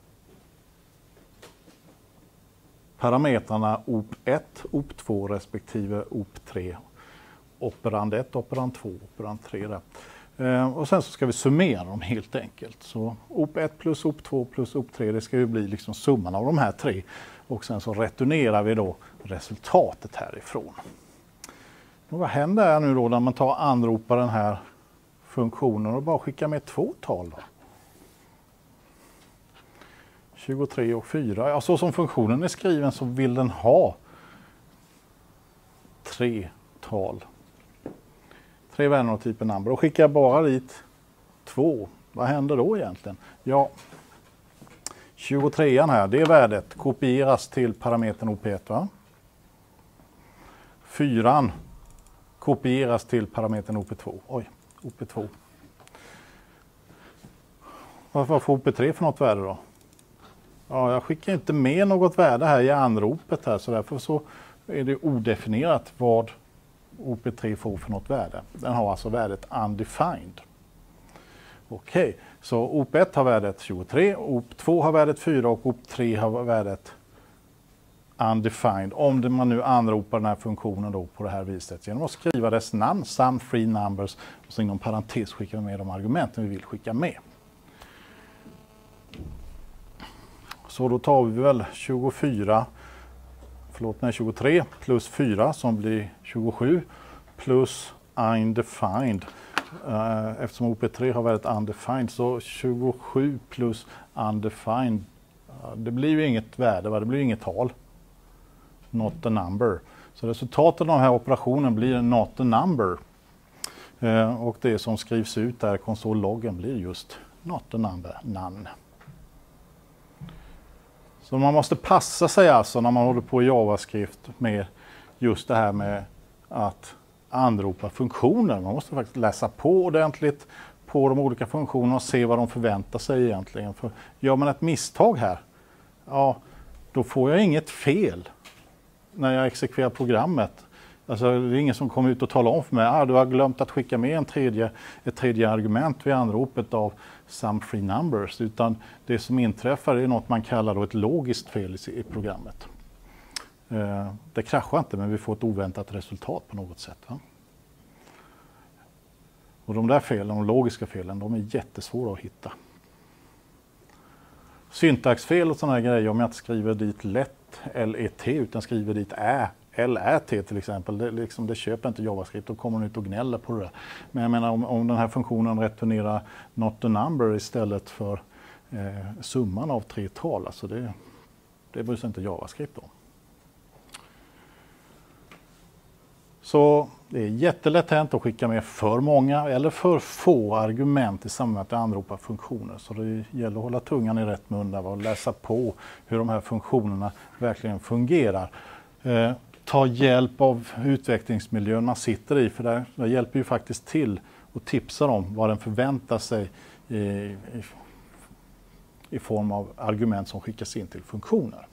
parametrarna O P ett, O P två respektive O P tre. Operand ett, operand två, operand tre där. Eh, och sen så ska vi summera dem helt enkelt. Så O P ett plus O P två plus O P tre, det ska ju bli liksom summan av de här tre. Och sen så returnerar vi då resultatet härifrån. Och vad händer nu då när man tar anropar den här funktionen och bara skickar med två tal då? tjugotre och fyra. Ja, så som funktionen är skriven så vill den ha tre tal. Tre värden av typen number. Och skickar jag bara dit två. Vad händer då egentligen? Ja, tjugotrean här, det värdet kopieras till parametern O P ett, va? fyran kopieras till parametern O P två. Oj, O P två. Vad får O P tre för något värde då? Ja, jag skickar inte med något värde här i anropet här, så därför så är det odefinierat vad O P tre får för något värde. Den har alltså värdet undefined. Okej, okay. Så O P ett har värdet tjugotre, O P två har värdet fyra och O P tre har värdet undefined. Om man nu anropar den här funktionen då på det här viset genom att skriva dess namn, some free numbers, och så inom parentes skickar vi med de argumenten vi vill skicka med. Så då tar vi väl tjugofyra, förlåt mig, tjugotre plus fyra som blir tjugosju plus undefined. Eftersom O P tre har varit undefined så tjugosju plus undefined, det blir ju inget värde, va? Det blir inget tal. Not a number. Så resultatet av den här operationen blir not a number. Eh, och det som skrivs ut där, konsolloggen, blir just not a number, none. Så man måste passa sig alltså när man håller på i JavaScript med just det här med att anropa funktioner. Man måste faktiskt läsa på ordentligt på de olika funktionerna och se vad de förväntar sig egentligen. För gör man ett misstag här, ja, då får jag inget fel när jag exekverar programmet. Alltså, det är ingen som kommer ut och talar om för mig att ah, du har glömt att skicka med en tredje, ett tredje argument vid anropet av some free numbers. Utan det som inträffar är något man kallar då ett logiskt fel i, i programmet. Eh, det kraschar inte, men vi får ett oväntat resultat på något sätt. Va? Och de där felen, de logiska felen, de är jättesvåra att hitta. Syntaxfel och sådana här grejer, om jag inte skriver dit lätt let utan skriver dit ä, lat till exempel, det, liksom, det köper inte JavaScript, då kommer den ut och gnäller på det där. Men jag menar om, om den här funktionen returnerar not a number istället för eh, summan av tre tal, alltså det, det bryr sig inte JavaScript om. Så det är jättelätt hänt att skicka med för många eller för få argument i samband med att anropa funktioner. Så det gäller att hålla tungan i rätt mun och läsa på hur de här funktionerna verkligen fungerar. Eh, ta hjälp av utvecklingsmiljön man sitter i, för det, det hjälper ju faktiskt till och tipsar om vad den förväntar sig i, i, i form av argument som skickas in till funktioner.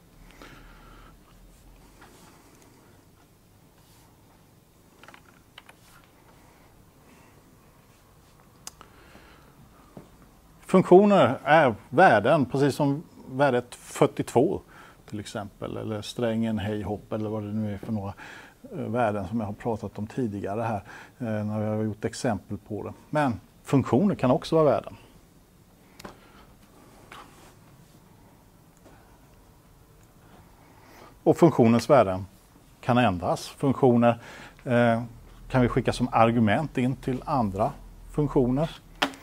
Funktioner är värden, precis som värdet fyrtiotvå till exempel, eller strängen hej hopp eller vad det nu är för några värden som jag har pratat om tidigare här när jag har gjort exempel på det. Men funktioner kan också vara värden. Och funktionens värden kan ändras. Funktioner eh, kan vi skicka som argument in till andra funktioner.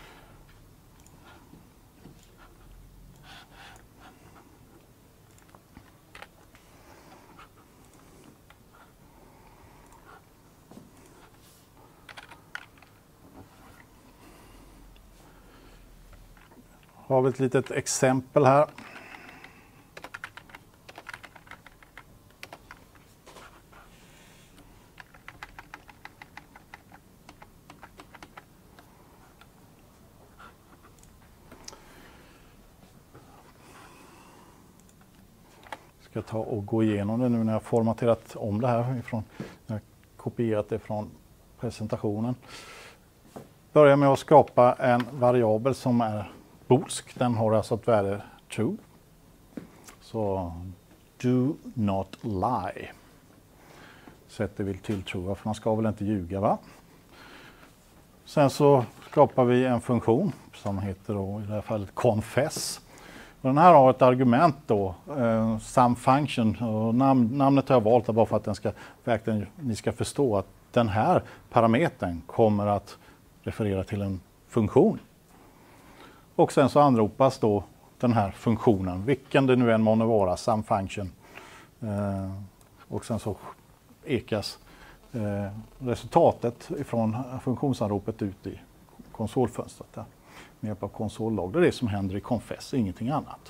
Har vi ett litet exempel här. Ska ta och gå igenom det nu när jag formaterat om det här ifrån, när jag kopierat det från presentationen. Börja med att skapa en variabel som är boolsk. Den har alltså ett värde true. Så do not lie. Sätter vi till true, för man ska väl inte ljuga, va? Sen så skapar vi en funktion som heter då, i det här fallet confess. Och den här har ett argument då, eh, some function, och nam namnet har jag valt bara för att den ska, verkligen, ni ska förstå att den här parametern kommer att referera till en funktion. Och sen så anropas då den här funktionen, vilken det nu än måste vara, some function. Eh, och sen så ekas eh, resultatet ifrån funktionsanropet ut i konsolfönstret där, med hjälp av konsollogg. Det är det som händer i confess, ingenting annat.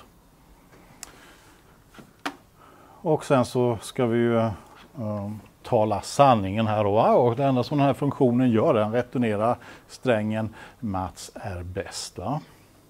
Och sen så ska vi ju eh, tala sanningen här då, och det enda som den här funktionen gör är att returnera strängen Mats är bäst. Va?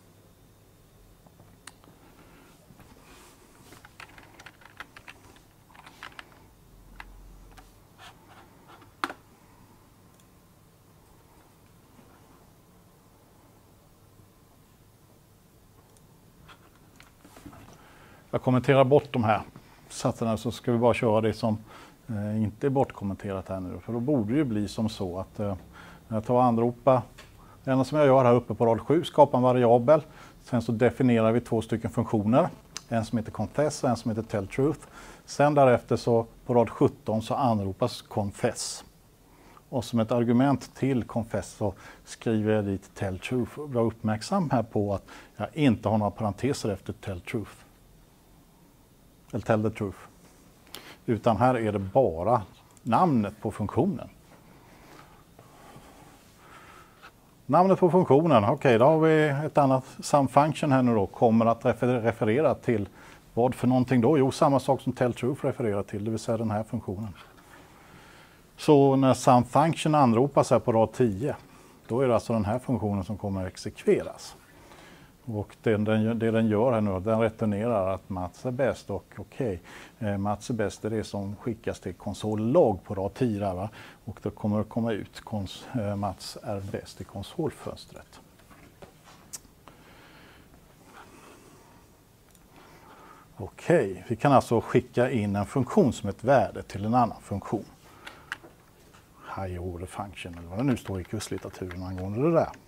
Jag kommenterar bort de här satserna, så ska vi bara köra det som eh, inte är bortkommenterat här nu. För då borde det ju bli som så att eh, när jag tar och anropa, det enda som jag gör här uppe på rad sju, skapa en variabel. Sen så definierar vi två stycken funktioner. en som heter confess och en som heter tell truth. Sen därefter så på rad sjutton så anropas confess. Och som ett argument till confess så skriver jag dit tell truth. Var uppmärksam här på att jag inte har några parenteser efter tell truth. Eller tell the truth. Utan här är det bara namnet på funktionen. Namnet på funktionen, okej, okay, då har vi ett annat some function här nu då, kommer att refer referera till vad för någonting då? Jo, samma sak som tell truth refererar till, det vill säga den här funktionen. Så när some function anropas här på rad tio, då är det alltså den här funktionen som kommer att exekveras. Och det den, det den gör här nu, den returnerar att Mats är bäst och okej, okay, eh, Mats är bäst är det som skickas till konsollogg på rad tio där, va? Och då kommer det komma ut kons, eh, Mats är bäst i konsolfönstret. Okej, okay, vi kan alltså skicka in en funktion som ett värde till en annan funktion. High order function eller vad det nu står i kurslitteraturen angående det där.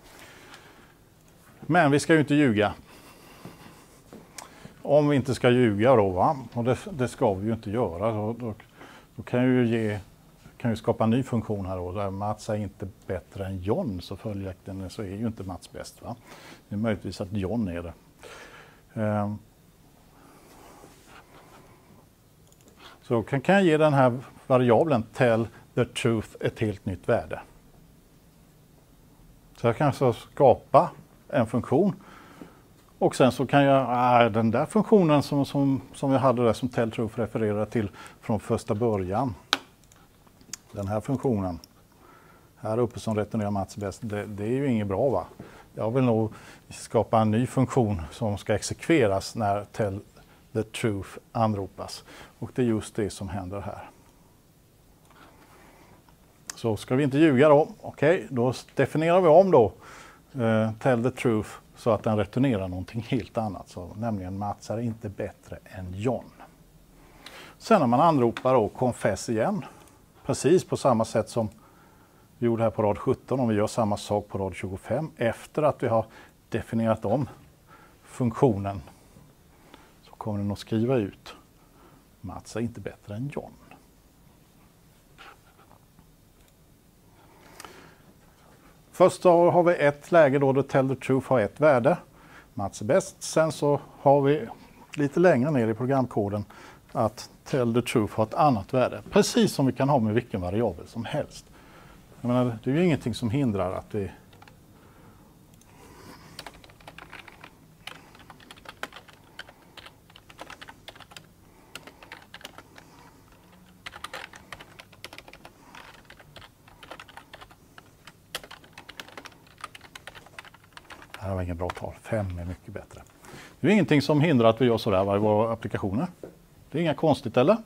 Men vi ska ju inte ljuga. Om vi inte ska ljuga då, va? Och det, det ska vi ju inte göra. Då, då, då kan jag ju ge, kan ju skapa en ny funktion här då. Där Mats är inte bättre än John, så följaktligen så är ju inte Mats bäst, va? Det är möjligtvis att John är det. Um, så kan, kan jag ge den här variabeln tell the truth ett helt nytt värde. Så jag kan alltså skapa en funktion och sen så kan jag, äh, den där funktionen som, som, som jag hade där som tell truth refererar till från första början. Den här funktionen här uppe som returnerar Mats bäst, det, det är ju inget bra, va? Jag vill nog skapa en ny funktion som ska exekveras när tell the truth anropas. Och det är just det som händer här. Så ska vi inte ljuga då, okej, okay, då definierar vi om då Uh, tell the truth så att den returnerar någonting helt annat, så, nämligen Mats är inte bättre än John. Sen när man anropar då confess igen, precis på samma sätt som vi gjorde här på rad sjutton, om vi gör samma sak på rad tjugofem efter att vi har definierat om funktionen, så kommer den att skriva ut Mats är inte bättre än John. Först så har vi ett läge då, då tell the truth har ett värde, Mats är bäst. Sen så har vi lite längre ner i programkoden att tell the truth har ett annat värde. Precis som vi kan ha med vilken variabel som helst. Jag menar, det är ju ingenting som hindrar att vi det var inget bra tal. Fem är mycket bättre. Det är ingenting som hindrar att vi gör sådär i våra applikationer. Det är inga konstigt, eller?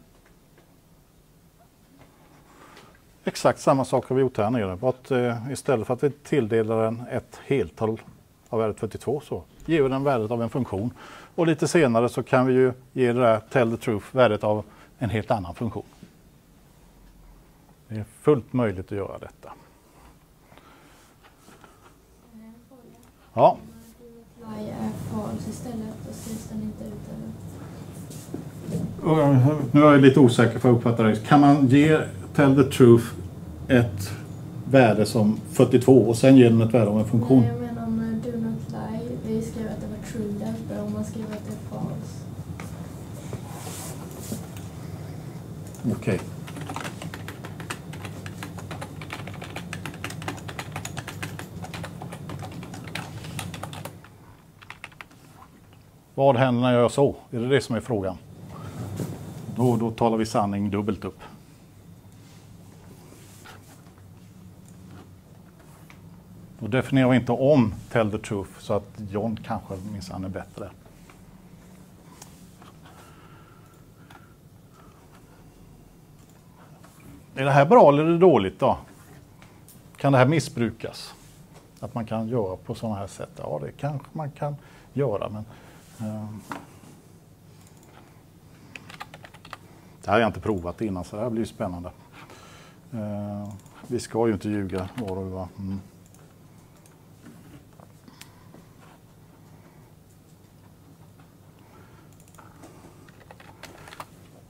Exakt samma sak har vi gjort här nere. Att, eh, istället för att vi tilldelar den ett heltal av värdet fyrtiotvå så ger vi den värdet av en funktion. Och lite senare så kan vi ju ge det där tell the truth värdet av en helt annan funktion. Det är fullt möjligt att göra detta. Ja. Lie är false istället, då skrivs den inte ut eller? Nu är jag lite osäker för att uppfatta det. Kan man ge tell the truth ett värde som fyrtiotvå och sen ge den ett värde av en funktion? Nej, jag menar om do not lie, vi skriver att det var true där, om man skriver att det är false. Okej. Okay. Vad händer när jag gör så? Är det det som är frågan? Då, då talar vi sanning dubbelt upp. Då definierar vi inte om tell the truth så att John kanske minsann är bättre. Är det här bra eller är det dåligt då? Kan det här missbrukas? Att man kan göra på sådana här sätt? Ja, det kanske man kan göra, men det här har jag inte provat innan, så det här blir spännande. Uh, vi ska ju inte ljuga. Mm.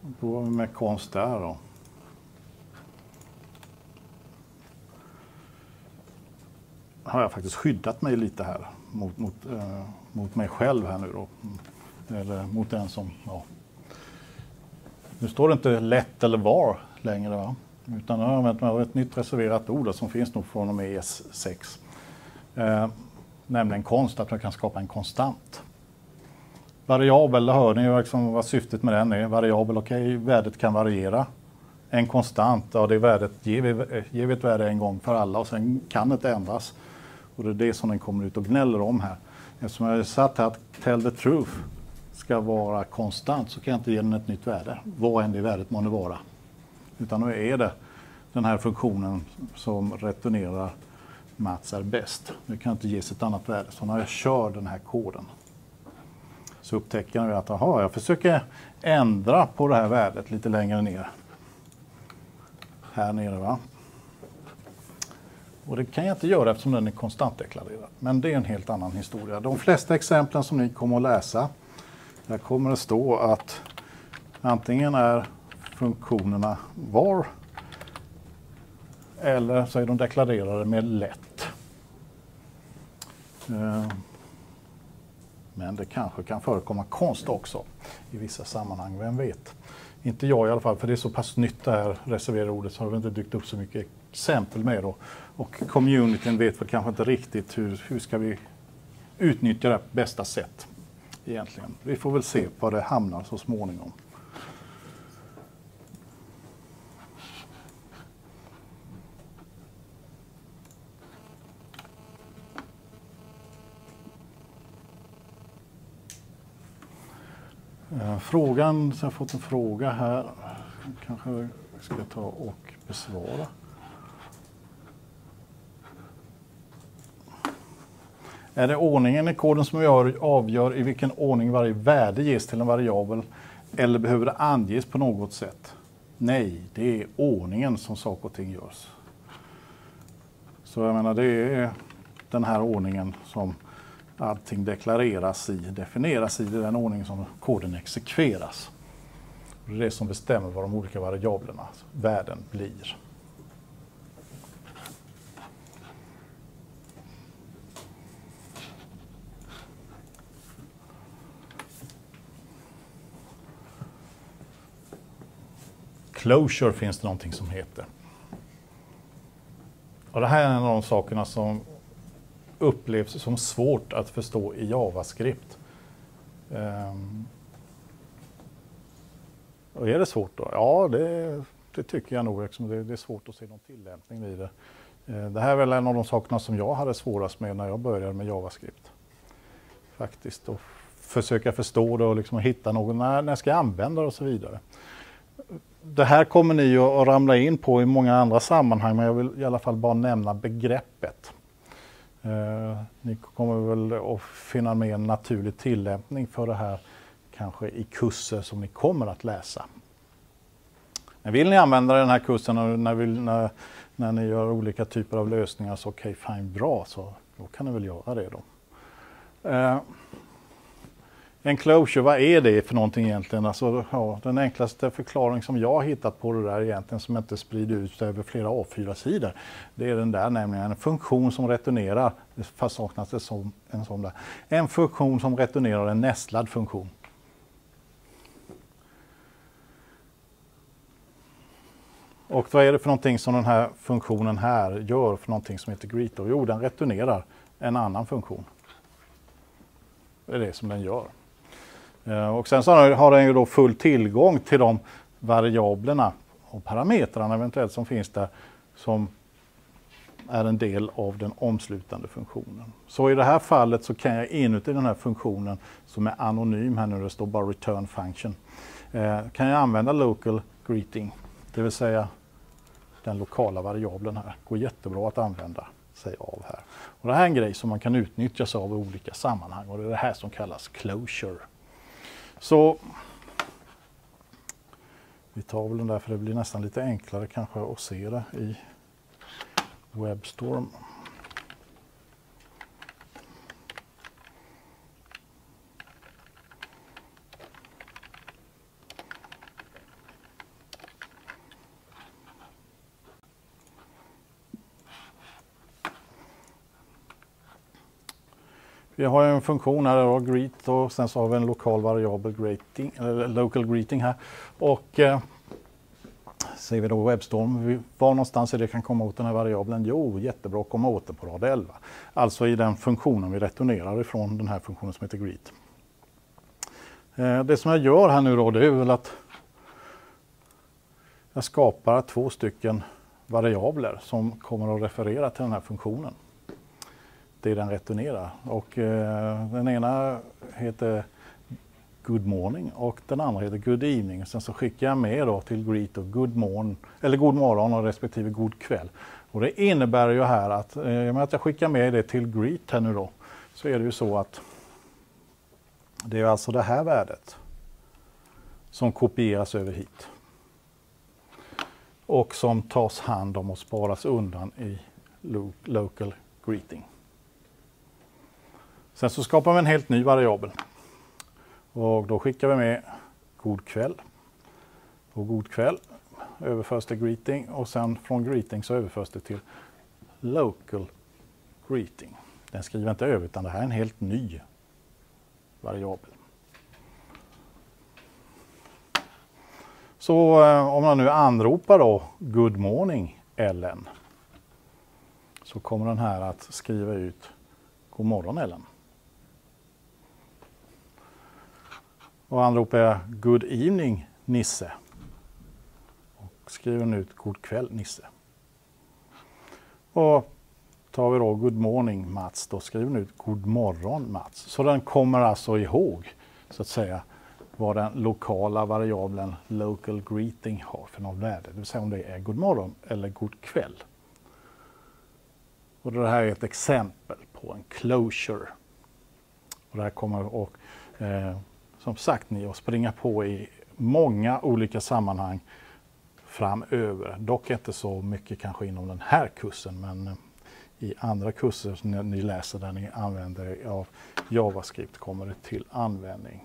Då har vi med konst där då. Har jag faktiskt skyddat mig lite här mot, mot, eh, mot mig själv här nu då. Eller mot den som, ja. Nu står det inte lätt eller var längre, va? Utan jag har använt mig av ett nytt reserverat ord som finns nog från och med E S sex. Eh, nämligen konst, att man kan skapa en konstant. Variabel, det hör ni ju liksom vad syftet med den är. Variabel, okej, okay, värdet kan variera. En konstant, ja det värdet ger vi, ger vi ett värde en gång för alla och sen kan det ändras. Och det är det som den kommer ut och gnäller om här. Eftersom jag har satt här att tell the truth ska vara konstant så kan jag inte ge den ett nytt värde. Vad än det värdet må det vara. Utan nu är det den här funktionen som returnerar Mats är bäst. Nu kan inte ges ett annat värde. Så när jag kör den här koden så upptäcker jag att aha, jag försöker ändra på det här värdet lite längre ner. Här nere, va? Och det kan jag inte göra eftersom den är konstant deklarerad. Men det är en helt annan historia. De flesta exemplen som ni kommer att läsa, där kommer det stå att antingen är funktionerna var eller så är de deklarerade med lätt. Men det kanske kan förekomma konst också i vissa sammanhang, vem vet. Inte jag i alla fall, för det är så pass nytt det här reserverade ordet så har det inte dykt upp så mycket exempel med då. Och communityn vet väl kanske inte riktigt hur, hur ska vi utnyttja det på bästa sätt egentligen. Vi får väl se var det hamnar så småningom. Frågan, så jag har fått en fråga här, kanske jag ska ta och besvara. Är det ordningen i koden som gör, avgör i vilken ordning varje värde ges till en variabel eller behöver det anges på något sätt? Nej, det är ordningen som saker och ting görs. Så jag menar det är den här ordningen som allting deklareras i, definieras i den ordning som koden exekveras. Det är det som bestämmer vad de olika variablerna, värden, blir. Closure finns det någonting som heter. Och det här är en av de sakerna som upplevs som svårt att förstå i JavaScript. Um, och är det svårt då? Ja, det, det tycker jag nog. Liksom det, det är svårt att se någon tillämpning i det. Uh, det här är väl en av de sakerna som jag hade svårast med när jag började med JavaScript. Faktiskt. Och försöka förstå det och liksom hitta någon, när, när ska jag använda det och så vidare. Det här kommer ni att ramla in på i många andra sammanhang, men jag vill i alla fall bara nämna begreppet. Uh, ni kommer väl att finna med en naturlig tillämpning för det här kanske i kurser som ni kommer att läsa. Men vill ni använda den här kursen när, när, när, när ni gör olika typer av lösningar så okej, okay, fine, bra, så då kan ni väl göra det då. Uh, En closure, vad är det för någonting egentligen? Alltså, ja, den enklaste förklaring som jag har hittat på det där egentligen som inte sprider ut över flera A fyra sidor. Det är den där, nämligen en funktion som returnerar, det saknas det som en sån där. En funktion som returnerar en nästlad funktion. Och vad är det för någonting som den här funktionen här gör för någonting som heter greet? Jo, den returnerar en annan funktion. Det är det som den gör. Och sen så har den ju då full tillgång till de variablerna och parametrarna eventuellt som finns där som är en del av den omslutande funktionen. Så i det här fallet så kan jag inuti den här funktionen som är anonym här nu, det står bara return function, kan jag använda local greeting, det vill säga den lokala variabeln här. Går jättebra att använda sig av här. Och det här är en grej som man kan utnyttja sig av i olika sammanhang och det är det här som kallas closure. Så vi tar väl den där för det blir nästan lite enklare kanske att se det i WebStorm. Vi har en funktion här då, greet, och sen så har vi en lokal variabel greeting, eller local greeting här. Och eh, ser vi då WebStorm, var någonstans är det kan komma åt den här variabeln? Jo, jättebra att komma åt den på rad elva. Alltså i den funktionen vi returnerar ifrån den här funktionen som heter greet. Eh, det som jag gör här nu då, det är väl att jag skapar två stycken variabler som kommer att referera till den här funktionen. Det den returnerar. Och eh, den ena heter good morning och den andra heter good evening. Sen så skickar jag med då till greet och good morning, eller god morgon och respektive god kväll. Och det innebär ju här att eh, med att jag skickar med det till greet här nu då, så är det ju så att det är alltså det här värdet som kopieras över hit. Och som tas hand om och sparas undan i lo local greeting. Sen så skapar vi en helt ny variabel. Och då skickar vi med god kväll. Och god kväll överförs till greeting och sen från greeting så överförs det till local greeting. Den skriver inte över utan det här är en helt ny variabel. Så eh, om man nu anropar då good morning Ellen, så kommer den här att skriva ut god morgon Ellen. Och anropar jag good evening Nisse och skriver ut god kväll Nisse. Och tar vi då good morning Mats, då skriver den ut god morgon Mats. Så den kommer alltså ihåg så att säga vad den lokala variabeln local greeting har för något värde. Det vill säga om det är god morgon eller god kväll. Och det här är ett exempel på en closure. Och det här kommer att, eh, som sagt, ni att springa på i många olika sammanhang framöver. Dock inte så mycket kanske inom den här kursen, men i andra kurser som ni läser där ni använder er av JavaScript kommer det till användning.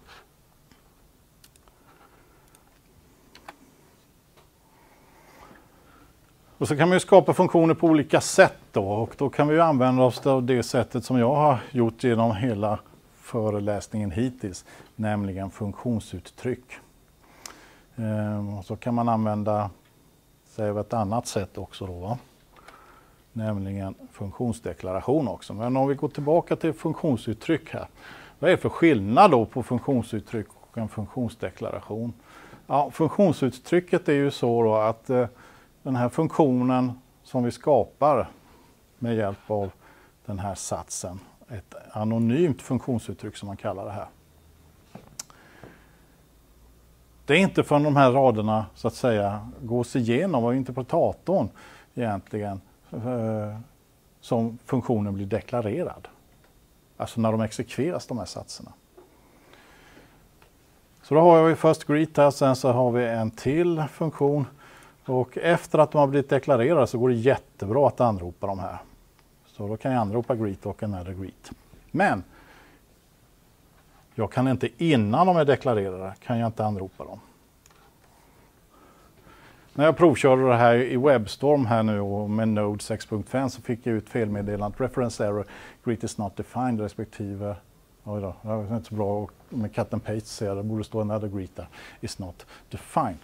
Och så kan man ju skapa funktioner på olika sätt då, och då kan vi ju använda oss av det sättet som jag har gjort genom hela föreläsningen hittills, nämligen funktionsuttryck. Ehm, och så kan man använda säg ett annat sätt också då, va? Nämligen funktionsdeklaration också. Men om vi går tillbaka till funktionsuttryck här, vad är det för skillnad då på funktionsuttryck och en funktionsdeklaration? Ja, funktionsuttrycket är ju så då att eh, den här funktionen som vi skapar med hjälp av den här satsen, ett anonymt funktionsuttryck som man kallar det här. Det är inte från de här raderna så att säga gås igenom av interpretatorn egentligen eh, som funktionen blir deklarerad. Alltså när de exekveras de här satserna. Så då har vi först greet här, sen så har vi en till funktion. Och efter att de har blivit deklarerade så går det jättebra att anropa de här. Så då kan jag anropa greet och another greet. Men jag kan inte innan de är deklarerade kan jag inte anropa dem. När jag provkörde det här i WebStorm här nu och med Node sex punkt fem så fick jag ut felmeddelandet reference error, greet is not defined respektive. Oj då, det var inte så bra med cut and paste så det borde stå another greet där, is not defined.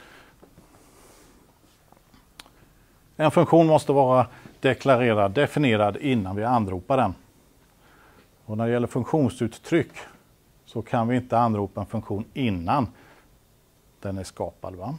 En funktion måste vara deklarerad, definierad innan vi anropar den. Och när det gäller funktionsuttryck så kan vi inte anropa en funktion innan den är skapad, va?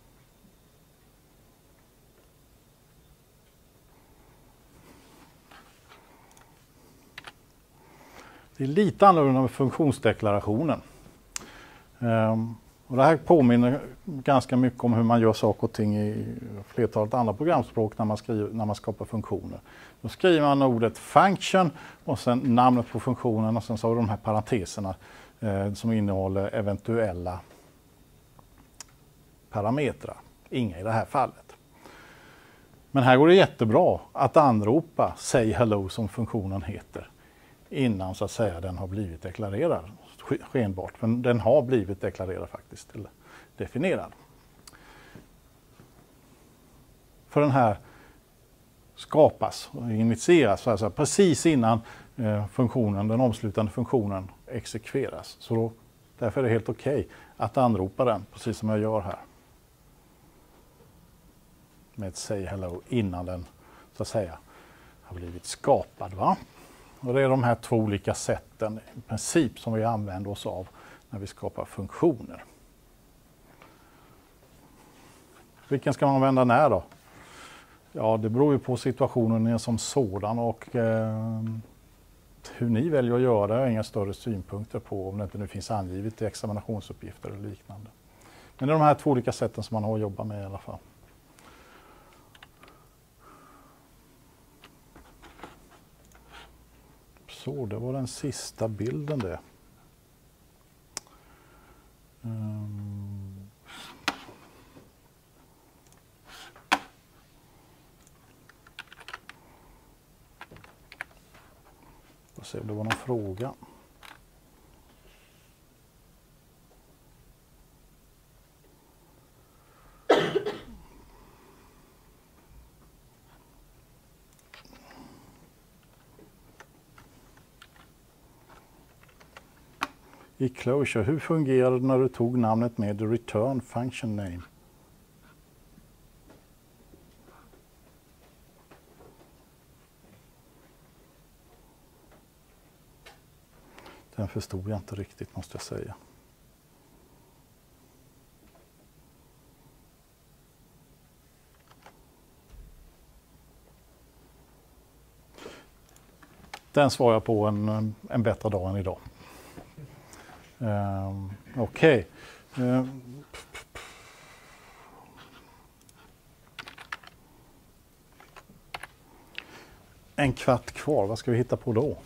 Det är lite annorlunda med funktionsdeklarationen. Um, Och det här påminner ganska mycket om hur man gör saker och ting i flertalet andra programspråk när man, skriver, när man skapar funktioner. Då skriver man ordet function och sen namnet på funktionen och sen så har vi de här parenteserna eh, som innehåller eventuella parametrar. Inga i det här fallet. Men här går det jättebra att anropa say hello som funktionen heter innan så att säga den har blivit deklarerad. Skenbart, men den har blivit deklarerad faktiskt, eller definierad. För den här skapas och initieras, alltså precis innan eh, funktionen, den omslutande funktionen exekveras. Så då, därför är det helt okej okay att anropa den, precis som jag gör här. Med ett say hello innan den, så att säga, har blivit skapad. Va? Och det är de här två olika sätten i princip som vi använder oss av när vi skapar funktioner. Vilken ska man använda när då? Ja, det beror ju på situationen som sådan och eh, hur ni väljer att göra det har jag inga större synpunkter på, om det inte nu finns angivet i examinationsuppgifter eller liknande. Men det är de här två olika sätten som man har att jobba med i alla fall. Så, det var den sista bilden det. Um. Får se om det var någon fråga. I Clojure, hur fungerade det när du tog namnet med return function name? Den förstod jag inte riktigt, måste jag säga. Den svarar jag på en, en bättre dag än idag. Um, Okej. Okay. Um, en kvart kvar, vad ska vi hitta på då?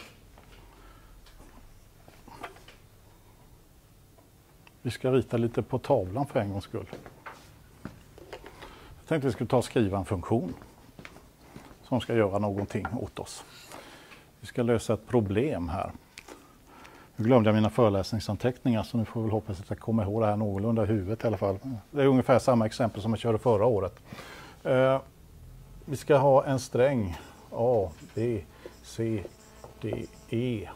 Vi ska rita lite på tavlan för en gångs skull. Jag tänkte vi skulle ta och skriva en funktion som ska göra någonting åt oss. Vi ska lösa ett problem här. Nu glömde jag mina föreläsningsanteckningar, så nu får vi väl hoppas att jag kommer ihåg det här någorlunda i huvudet i alla fall. Det är ungefär samma exempel som jag körde förra året. Uh, vi ska ha en sträng A, B, C, D, E.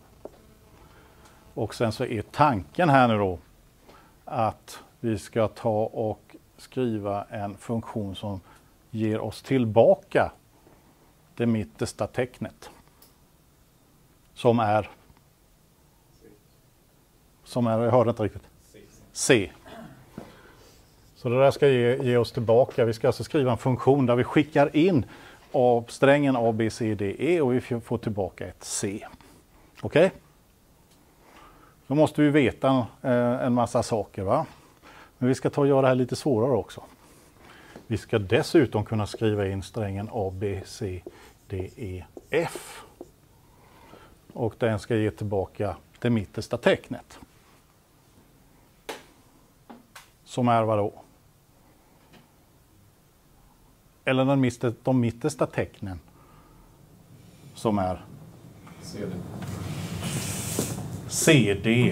Och sen så är tanken här nu då att vi ska ta och skriva en funktion som ger oss tillbaka det mittersta tecknet. Som är Som är, jag hörde inte riktigt. C. Så det där ska ge, ge oss tillbaka. Vi ska alltså skriva en funktion där vi skickar in av strängen A, B, C, D, E och vi får tillbaka ett C. Okej? Okay? Då måste vi veta eh, en massa saker, va? Men vi ska ta och göra det här lite svårare också. Vi ska dessutom kunna skriva in strängen A, B, C, D, E, F. Och den ska ge tillbaka det mittersta tecknet. Som är vad då? Eller den mister, de mittersta tecknen. Som är C D. C D.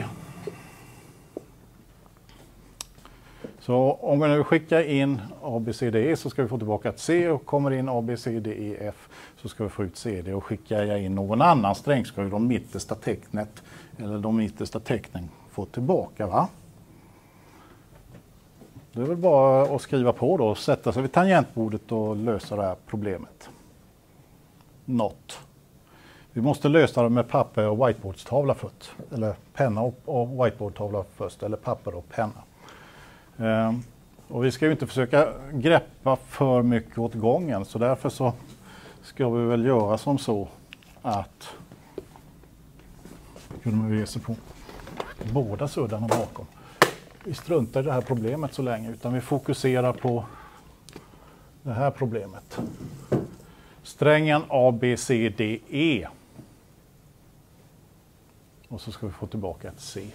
Så om vi nu skickar in A, B, C, D, E så ska vi få tillbaka ett C, och kommer in A, B, C, D, E, F så ska vi få ut C D, och skickar jag in någon annan sträng ska ju de mittersta tecknet eller de mittersta tecknen få tillbaka, va? Det är väl bara att skriva på då och sätta sig vid tangentbordet och lösa det här problemet. Not. Vi måste lösa det med papper och whiteboardstavla först. Eller penna och whiteboardtavla först. Eller papper och penna. Ehm, och vi ska ju inte försöka greppa för mycket åt gången. Så därför så ska vi väl göra som så att kunde vi ge sig på båda suddarna bakom. Vi struntar i det här problemet så länge, utan vi fokuserar på det här problemet. Strängen A, B, C, D, E. Och så ska vi få tillbaka ett C.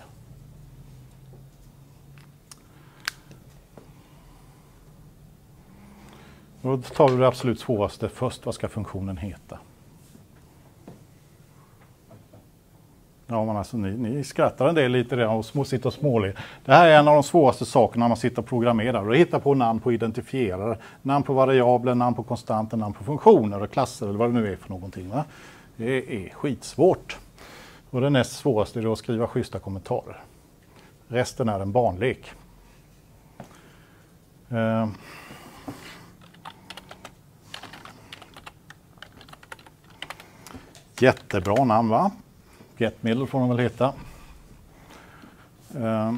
Då tar vi det absolut svåraste först. Vad ska funktionen heta? Ja, men alltså, ni, ni skrattar en del lite redan och små, sitter och småler. Det här är en av de svåraste sakerna när man sitter och programmerar. Och hittar på namn på identifierare, namn på variabler, namn på konstanter, namn på funktioner och klasser eller vad det nu är för någonting. Va? Det är skitsvårt. Och det näst svåraste är att skriva schyssta kommentarer. Resten är en barnlek. Uh. Jättebra namn, va? Getmiddle får de väl heta. Uh,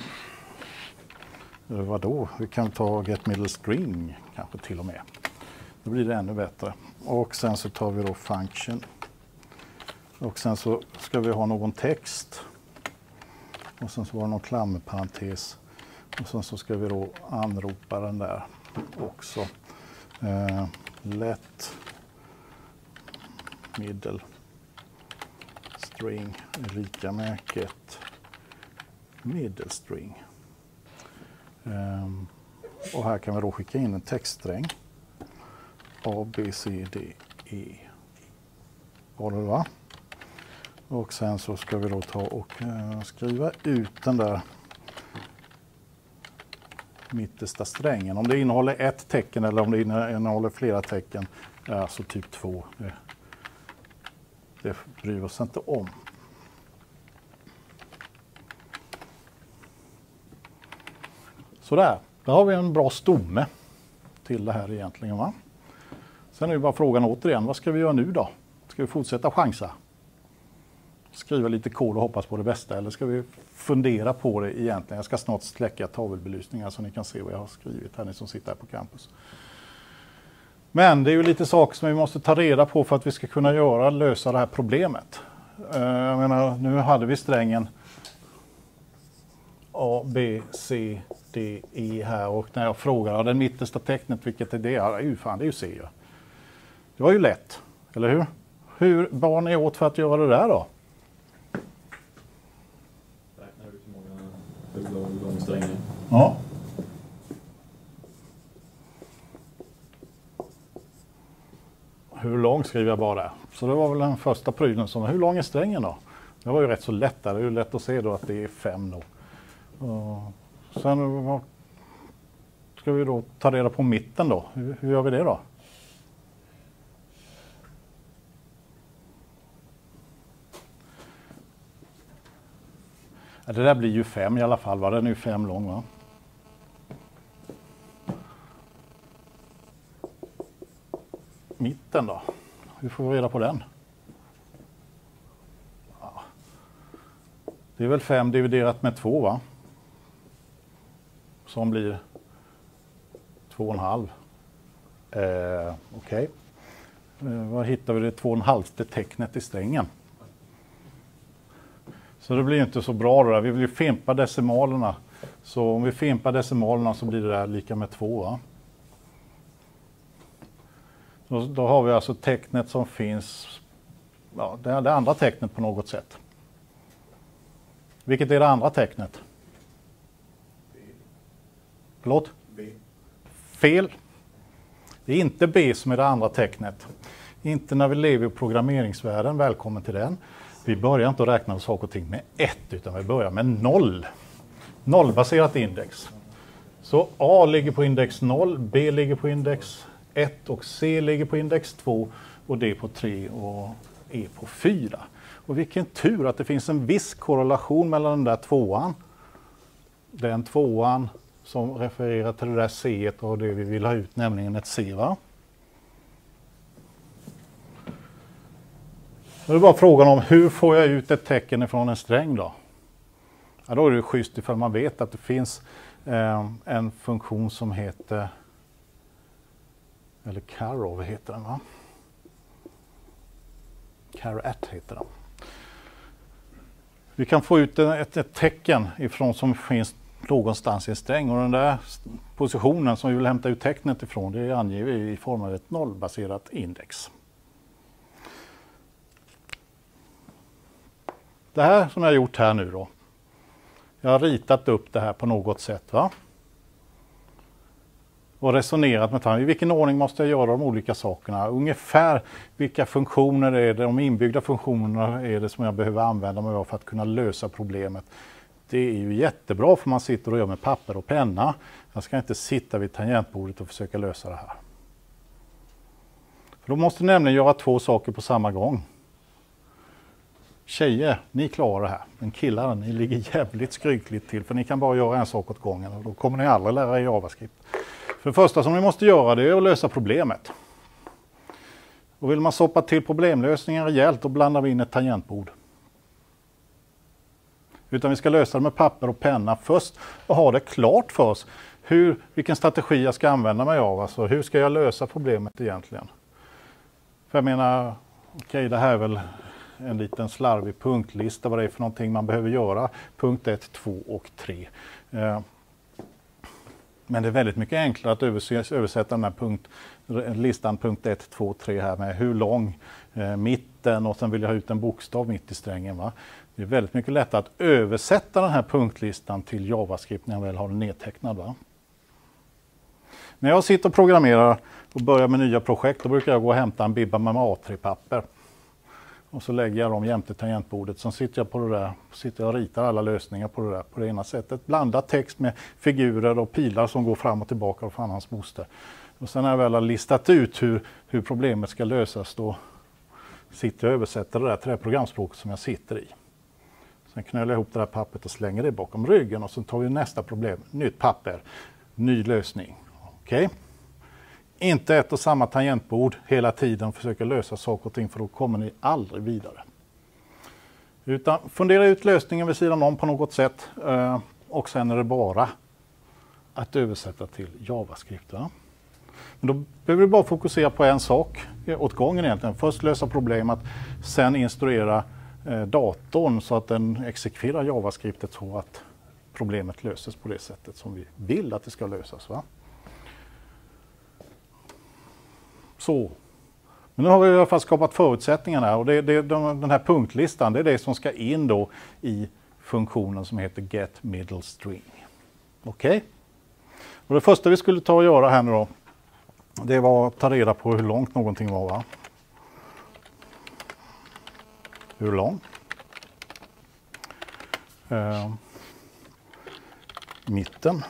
vadå? Vi kan ta Getmiddle string kanske till och med. Då blir det ännu bättre. Och sen så tar vi då function. Och sen så ska vi ha någon text. Och sen så var det någon klammerparentes. Och sen så ska vi då anropa den där också. Uh, let middle string är lika med get middle string. Um, och här kan vi då skicka in en textsträng. A, B, C, D, E. Var det, va? Och sen så ska vi då ta och uh, skriva ut den där mittersta strängen. Om det innehåller ett tecken eller om det innehåller flera tecken. Alltså typ två. Det, det bryr vi oss inte om. Sådär, där har vi en bra stomme till det här egentligen, va? Sen är det bara frågan återigen, vad ska vi göra nu då? Ska vi fortsätta chansa? Skriva lite kod och hoppas på det bästa, eller ska vi fundera på det egentligen? Jag ska snart släcka tavelbelysningar så ni kan se vad jag har skrivit här, ni som sitter här på campus. Men det är ju lite saker som vi måste ta reda på för att vi ska kunna göra, lösa det här problemet. Jag menar, nu hade vi strängen A, B, C, D, E här och när jag frågar det mittersta tecknet, vilket är det? Ja, det är ju fan, det är ju C. Ja. Det var ju lätt, eller hur? Hur bar ni åt för att göra det där då? Räknar ut hur många hur lång strängen är. Ja. Hur lång skriver jag bara? Så det var väl den första prylen som, hur lång är strängen då? Det var ju rätt så lätt där, det är ju lätt att se då att det är fem då. Och sen ska vi då ta reda på mitten då. Hur, hur gör vi det då? Ja, det där blir ju fem i alla fall, va? Den är ju fem lång, va? Mitten då? Hur får vi reda på den? Ja. Det är väl fem dividerat med två, va? Som blir två och en halv. Eh, Okej. Okay. Eh, var hittar vi det två och en halvte tecknet i strängen? Så det blir ju inte så bra då. Vi vill ju fimpa decimalerna. Så om vi fimpar decimalerna så blir det där lika med två, va? Då, då har vi alltså tecknet som finns, ja, det, det andra tecknet på något sätt. Vilket är det andra tecknet? B. Förlåt? B. Fel. Det är inte B som är det andra tecknet. Inte när vi lever i programmeringsvärlden, välkommen till den. Vi börjar inte att räkna saker och ting med ett utan vi börjar med noll. Nollbaserat index. Så A ligger på index noll, B ligger på index ett och C ligger på index två och D på tre och E på fyra. Och vilken tur att det finns en viss korrelation mellan den där tvåan, den tvåan som refererar till det där C och det vi vill ha ut, nämligen ett C, va? Det är bara frågan om hur får jag ut ett tecken ifrån en sträng då? Ja, då är det schysst ifall man vet att det finns eh, en funktion som heter, eller char, vad heter den, va? Char-at heter den. Vi kan få ut ett, ett tecken ifrån som finns någonstans i en sträng och den där positionen som vi vill hämta ut tecknet ifrån, det anger vi i form av ett nollbaserat index. Det här som jag har gjort här nu då, jag har ritat upp det här på något sätt, va? och resonerat med tangentbord. I vilken ordning måste jag göra de olika sakerna? Ungefär vilka funktioner är det, de inbyggda funktionerna är det som jag behöver använda mig av för att kunna lösa problemet. Det är ju jättebra för man sitter och gör med papper och penna. Jag ska inte sitta vid tangentbordet och försöka lösa det här. För då måste nämligen göra två saker på samma gång. Tjejer, ni klarar det här. Men killar, ni ligger jävligt skrynkligt till. För ni kan bara göra en sak åt gången. Och då kommer ni aldrig lära er JavaScript. För det första som ni måste göra, det är att lösa problemet. Och vill man soppa till problemlösningen rejält, då blandar vi in ett tangentbord. Utan vi ska lösa det med papper och penna först. Och ha det klart för oss. Hur, vilken strategi jag ska använda mig av. Alltså hur ska jag lösa problemet egentligen? För jag menar, okej okay, det här är väl en liten slarvig punktlista vad det är för någonting man behöver göra. Punkt ett, två och tre. Men det är väldigt mycket enklare att översätta den här punkt, listan punkt ett, två, tre här med hur lång, mitten och sen vill jag ha ut en bokstav mitt i strängen. Va? Det är väldigt mycket lättare att översätta den här punktlistan till JavaScript när jag väl har den nedtecknad. Va? När jag sitter och programmerar och börjar med nya projekt, då brukar jag gå och hämta en bibba med A tre papper. Och så lägger jag dem jämte tangentbordet. Sen sitter jag på det där, sitter jag och ritar alla lösningar på det där på det ena sättet. Blandar text med figurer och pilar som går fram och tillbaka och fan hans moster. Och sen när jag väl har listat ut hur, hur problemet ska lösas, då sitter jag och översätter det där till det programspråket som jag sitter i. Sen knölar jag ihop det där pappret och slänger det bakom ryggen och så tar vi nästa problem. Nytt papper, ny lösning. Okej? Okay? Inte ett och samma tangentbord hela tiden och försöka lösa saker och ting, för då kommer ni aldrig vidare. Utan fundera ut lösningen vid sidan om på något sätt och sen är det bara att översätta till JavaScript. Va? Men då behöver du bara fokusera på en sak åt gången egentligen. Först lösa problemet, sen instruera datorn så att den exekverar JavaScriptet så att problemet löses på det sättet som vi vill att det ska lösas. Va? Så. Men nu har vi i alla fall skapat förutsättningarna och det, det, den här punktlistan, det är det som ska in då i funktionen som heter get middle string. Okej? Okay? Och det första vi skulle ta och göra här nu då, det var att ta reda på hur långt någonting var. Va? Hur lång? Eh, mitten.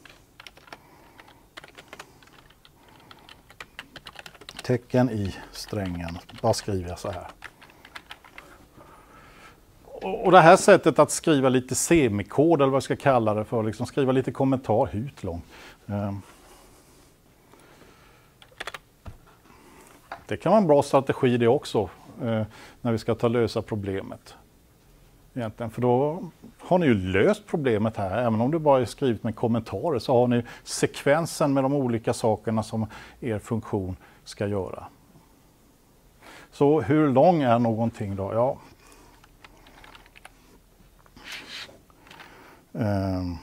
Tecken i strängen. Bara skriver jag så här. Och det här sättet att skriva lite semikod eller vad jag ska kalla det för, liksom skriva lite kommentar, hur lång. Det kan vara en bra strategi det också när vi ska ta lösa problemet. Egentligen, för då har ni ju löst problemet här. Även om du bara är skrivit med kommentarer så har ni sekvensen med de olika sakerna som er funktion ska göra. Så hur lång är någonting då? Ja. Um.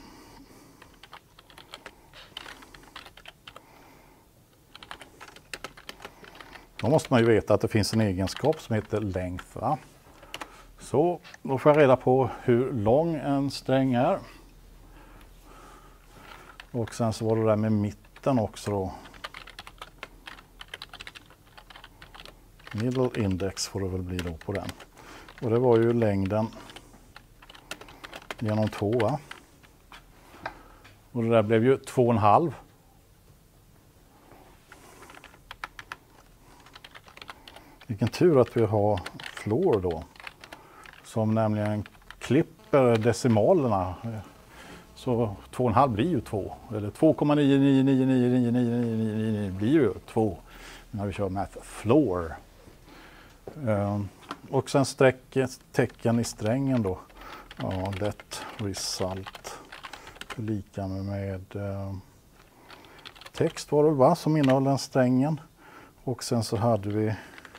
Då måste man ju veta att det finns en egenskap som heter length. Va? Så då får jag reda på hur lång en sträng är. Och sen så var det där med mitten också då. Middle index får det väl bli då på den. Och det var ju längden genom två. Va? Och det där blev ju två och en halv. Vilken tur att vi har floor då. Som nämligen klipper decimalerna. Så två och en halv blir ju två. Eller två komma nio nio nio nio nio nio nio nio blir ju två. När vi kör math floor. Um, och sen strecket, tecken i strängen då. Ja, let result. Lika med, med uh, text var det va, som innehåller den strängen. Och sen så hade vi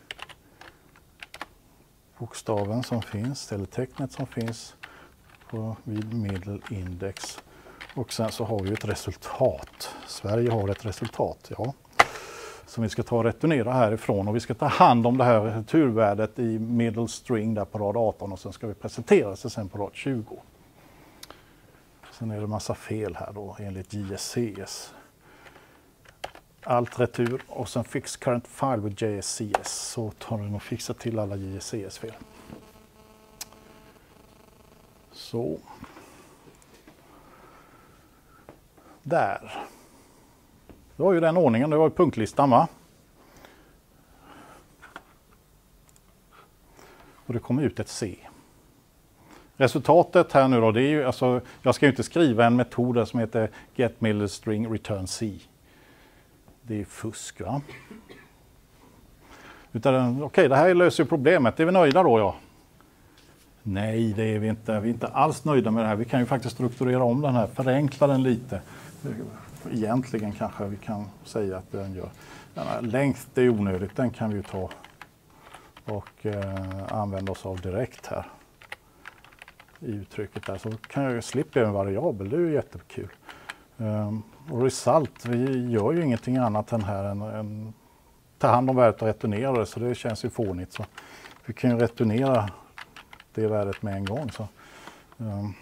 bokstaven som finns, eller tecknet som finns på, vid middle index. Och sen så har vi ett resultat. Sverige har ett resultat, ja. Som vi ska ta och returnera härifrån. Och vi ska ta hand om det här returvärdet i middle string där på rad arton. Och sen ska vi presentera det sen på rad tjugo. Sen är det massa fel här då enligt J S C S. Alt retur och sen fix current file with J S C S, så tar den och fixar till alla J S C S-fel. Så. Där. Det var ju den ordningen, det var ju punktlistan, va? Och det kommer ut ett C. Resultatet här nu då, det är ju, alltså, jag ska ju inte skriva en metod som heter get middle string return C. Det är fusk, va? Utan, okej, okay, det här löser ju problemet. Är vi nöjda då, ja? Nej, det är vi inte. Vi är inte alls nöjda med det här. Vi kan ju faktiskt strukturera om den här, förenkla den lite. Egentligen kanske vi kan säga att den gör. Den här length, det är onödigt. Den kan vi ju ta och eh, använda oss av direkt här i uttrycket där. Så kan jag ju slippa en variabel, det är ju jättekul. Um, och result, vi gör ju ingenting annat än här än, än ta hand om värdet och returnera det, så det känns ju fånigt. Så vi kan ju returnera det värdet med en gång. Så. Um,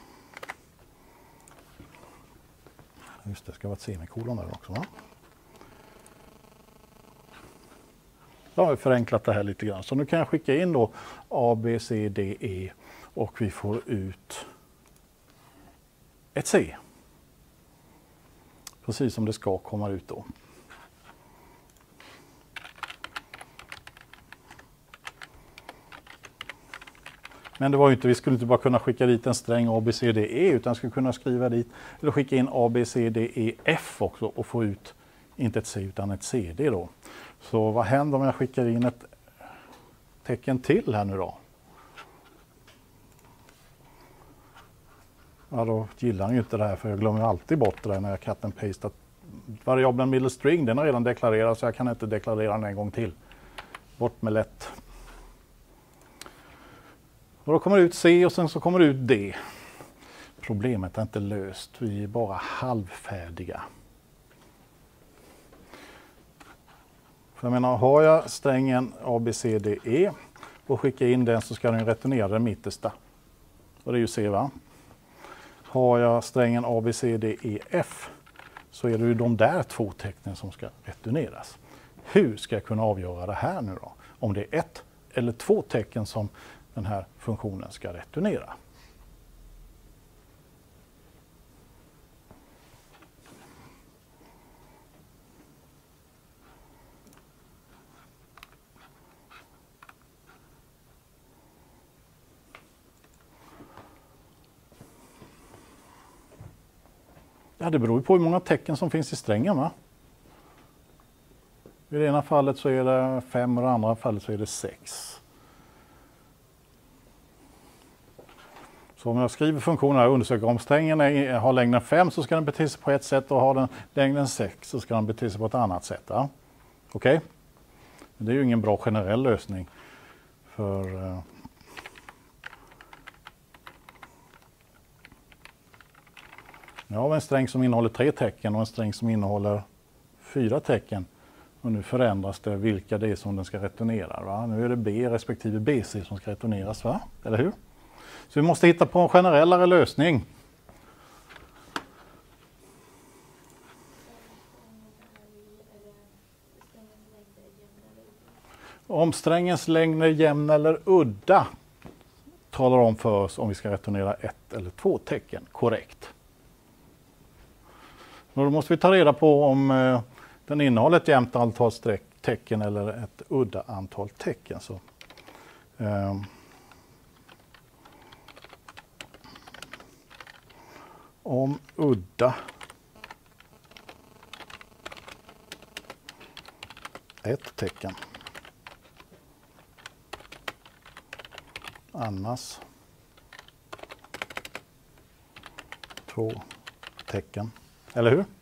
just det, ska vara ett semikolon där också, va? Jag har förenklat det här lite grann. Så nu kan jag skicka in då A, B, C, D, E och vi får ut ett C. Precis som det ska komma ut då. Men det var ju inte, vi skulle inte bara kunna skicka dit en sträng A, B, C, D, E, utan skulle kunna skriva dit, eller skicka in A, B, C, D, E, F också och få ut inte ett C utan ett C D då. Så vad händer om jag skickar in ett tecken till här nu då? Ja, då gillar han ju inte det här, för jag glömmer alltid bort det där när jag cut and paste. Att variabeln middle string, den har redan deklarerat, så jag kan inte deklarera den en gång till. Bort med lätt. Och då kommer det ut C och sen så kommer det ut D. Problemet är inte löst, vi är bara halvfärdiga. För jag menar, har jag strängen A, B, C, D, E och skickar in den, så ska den returnera den mittersta. Och det är ju C, va? Har jag strängen A, B, C, D, E, F, så är det ju de där två tecknen som ska returneras. Hur ska jag kunna avgöra det här nu då? Om det är ett eller två tecken som den här funktionen ska returnera. Ja, det beror ju på hur många tecken som finns i strängen, va? I det ena fallet så är det fem och i det andra fallet så är det sex. Så om jag skriver funktionen här och undersöker om strängen är, har längden fem, så ska den bete sig på ett sätt, och har den längden sex så ska den bete sig på ett annat sätt. Ja? Okej? Okay? Det är ju ingen bra generell lösning. För uh, jag har en sträng som innehåller tre tecken och en sträng som innehåller fyra tecken. Och nu förändras det vilka det är som den ska returnera. Va? Nu är det B respektive B C som ska returneras, va? Eller hur? Så vi måste hitta på en generellare lösning. Om strängens längd är jämn eller udda talar om för oss om vi ska returnera ett eller två tecken korrekt. Och då måste vi ta reda på om eh, den innehåller ett jämnt antal streck, tecken eller ett udda antal tecken. Så, eh, om udda ett tecken, annars två tecken. Eller hur?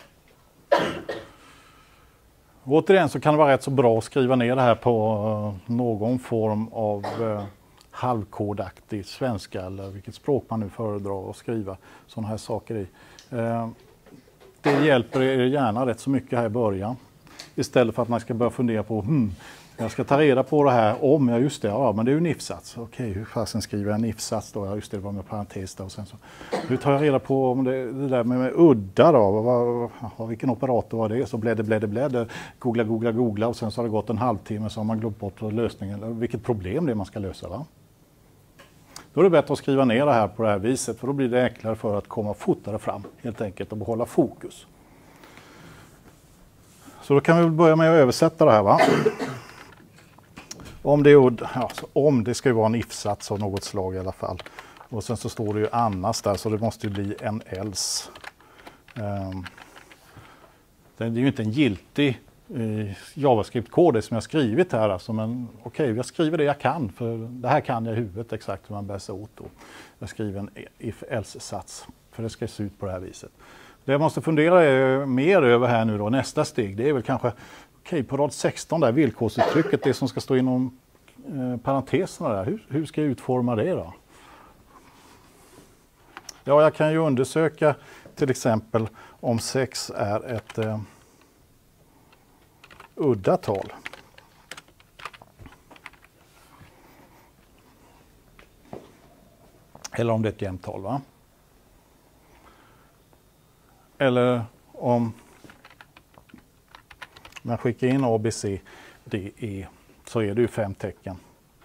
Återigen så kan det vara rätt så bra att skriva ner det här på någon form av eh, halvkodaktig svenska, eller vilket språk man nu föredrar att skriva sådana här saker i. Eh, det hjälper er gärna rätt så mycket här i början. Istället för att man ska börja fundera på hmm, Jag ska ta reda på det här om, ja just det, ja men det är ju en if-sats. Okej, hur fasen skriver jag en if-sats då? Ja just det, det var med parentes då. Och sen så, hur tar jag reda på om det, det där med, med udda då? Vad, vad, vilken operator var det? Så blädde, blädde, blädde, googla, googla, googla och sen så har det gått en halvtimme så har man glömt bort lösningen. Vilket problem det är man ska lösa, va? Då är det bättre att skriva ner det här på det här viset för då blir det enklare för att komma fortare fram helt enkelt och behålla fokus. Så då kan vi börja med att översätta det här, va? Om det, är, ja, om det ska ju vara en if-sats av något slag i alla fall. Och sen så står det ju annars där så det måste ju bli en else. Um, det är ju inte en giltig uh, JavaScript-kod som jag skrivit här. Alltså, men okej, okay, jag skriver det jag kan för det här kan jag i huvudet exakt hur man bär sig åt. Då. Jag skriver en if-else-sats för det ska se ut på det här viset. Det jag måste fundera mer över här nu då, nästa steg, det är väl kanske okej, på rad sexton där, villkorsuttrycket, det som ska stå inom eh, parenteserna där. Hur, hur ska jag utforma det då? Ja, jag kan ju undersöka till exempel om sex är ett eh, udda tal. Eller om det är ett jämnt tal, va? Eller om man skickar in A, B, C, D, E så är det ju fem tecken.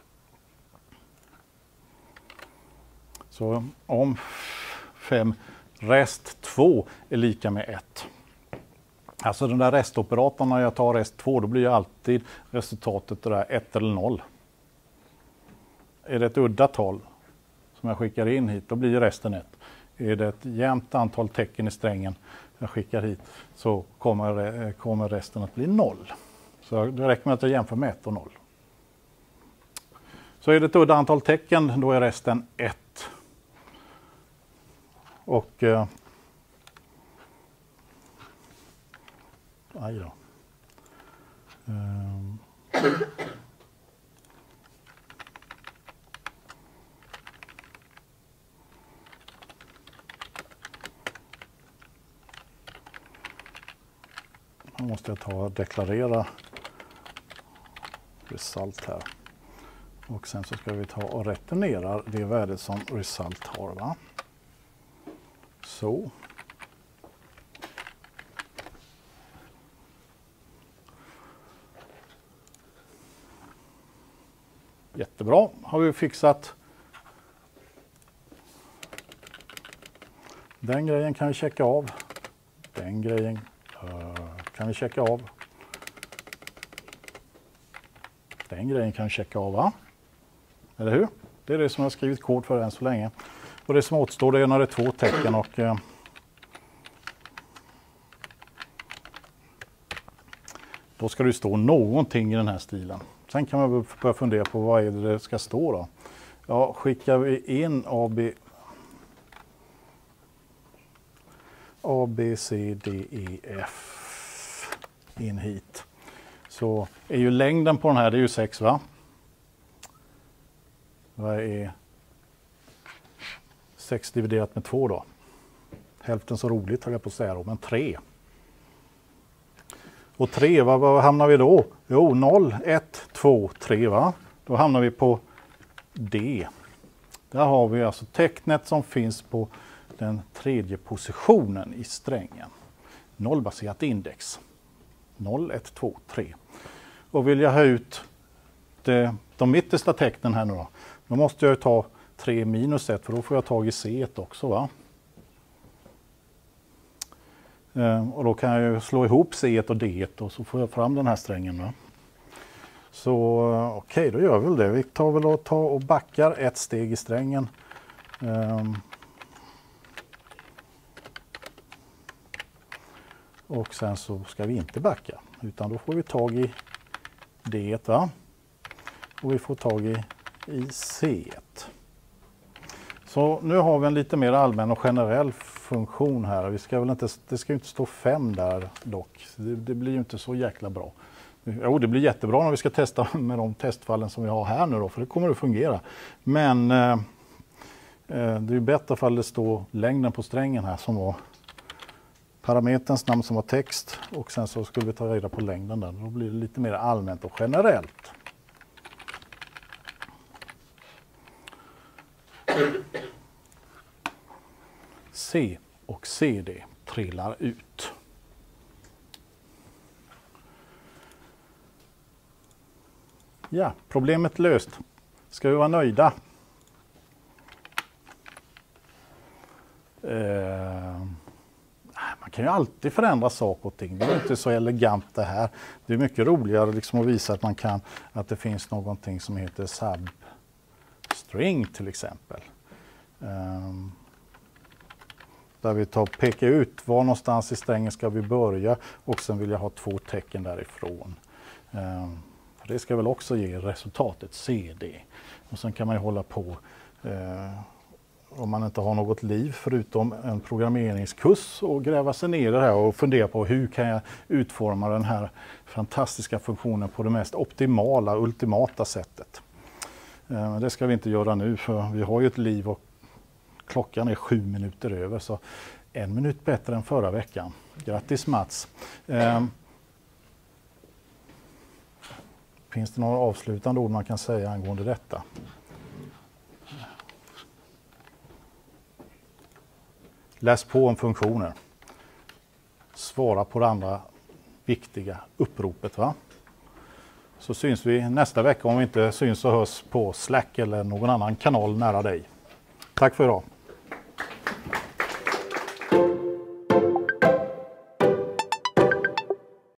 Så om fem rest två är lika med ett. Alltså den där restoperatorn när jag tar rest två då blir ju alltid resultatet det där ett eller noll. Är det ett udda tal som jag skickar in hit då blir resten ett. Är det ett jämnt antal tecken i strängen jag skickar hit så kommer, kommer resten att bli noll. Så det räcker med att jag jämför med ett och noll. Så är det ett udda antal tecken då är resten ett. Och eh, aj då. Um. Nu måste jag ta och deklarera result här. Och sen så ska vi ta och returnera det värdet som result har, va? Så. Jättebra. Har vi fixat. Den grejen kan vi checka av. Den grejen kan vi checka av. Den grejen kan vi checka av, va? Eller hur? Det är det som jag har skrivit kod för än så länge. Och det som återstår det är när det är två tecken och eh, då ska det stå någonting i den här stilen. Sen kan man börja fundera på vad är det det ska stå då. Ja, skickar vi in A, B, A, B, C, D, E, F in hit. Så är ju längden på den här, det är ju sex, va? Vad är sex dividerat med två då? Hälften så roligt har jag på att säga då, men tre. Och tre, vad, vad hamnar vi då? Jo, noll, ett, två, tre, va? Då hamnar vi på D. Där har vi alltså tecknet som finns på den tredje positionen i strängen. Nollbaserat index. noll, ett, två, tre. Och vill jag ha ut det, de mittersta tecknen här nu då, då måste jag ta tre minus ett för då får jag tag i C också, va? Ehm, och då kan jag ju slå ihop C och D och så får jag fram den här strängen, va? Så okej, okay, då gör vi väl det. Vi tar väl och, tar och backar ett steg i strängen. Ehm, och sen så ska vi inte backa utan då får vi tag i D, va? Och vi får tag i, i C. Så nu har vi en lite mer allmän och generell funktion här. Vi ska väl inte, det ska ju inte stå fem där dock. Det, det blir ju inte så jäkla bra. Jo, det blir jättebra när vi ska testa med de testfallen som vi har här nu då, för det kommer att fungera. Men eh, det är ju bättre fall det står längden på strängen här som var parameterns namn som var text och sen så skulle vi ta reda på längden där. Då blir det lite mer allmänt och generellt. C och C D trillar ut. Ja, problemet löst. Ska vi vara nöjda? Eh, man kan ju alltid förändra saker och ting. Det är inte så elegant det här. Det är mycket roligare liksom att visa att man kan, att det finns någonting som heter substring till exempel. Eh, där vi tar pekar ut var någonstans i strängen ska vi börja och sen vill jag ha två tecken därifrån. Eh, för det ska väl också ge resultatet C D. Och sen kan man ju hålla på eh, om man inte har något liv förutom en programmeringskurs och gräva sig ner i det här och fundera på hur kan jag utforma den här fantastiska funktionen på det mest optimala, ultimata sättet. Eh, det ska vi inte göra nu för vi har ju ett liv och klockan är sju minuter över så en minut bättre än förra veckan. Grattis Mats! Eh, finns det några avslutande ord man kan säga angående detta? Läs på om funktioner. Svara på det andra viktiga uppropet. Va? Så syns vi nästa vecka om vi inte syns och hörs på Slack eller någon annan kanal nära dig. Tack för idag.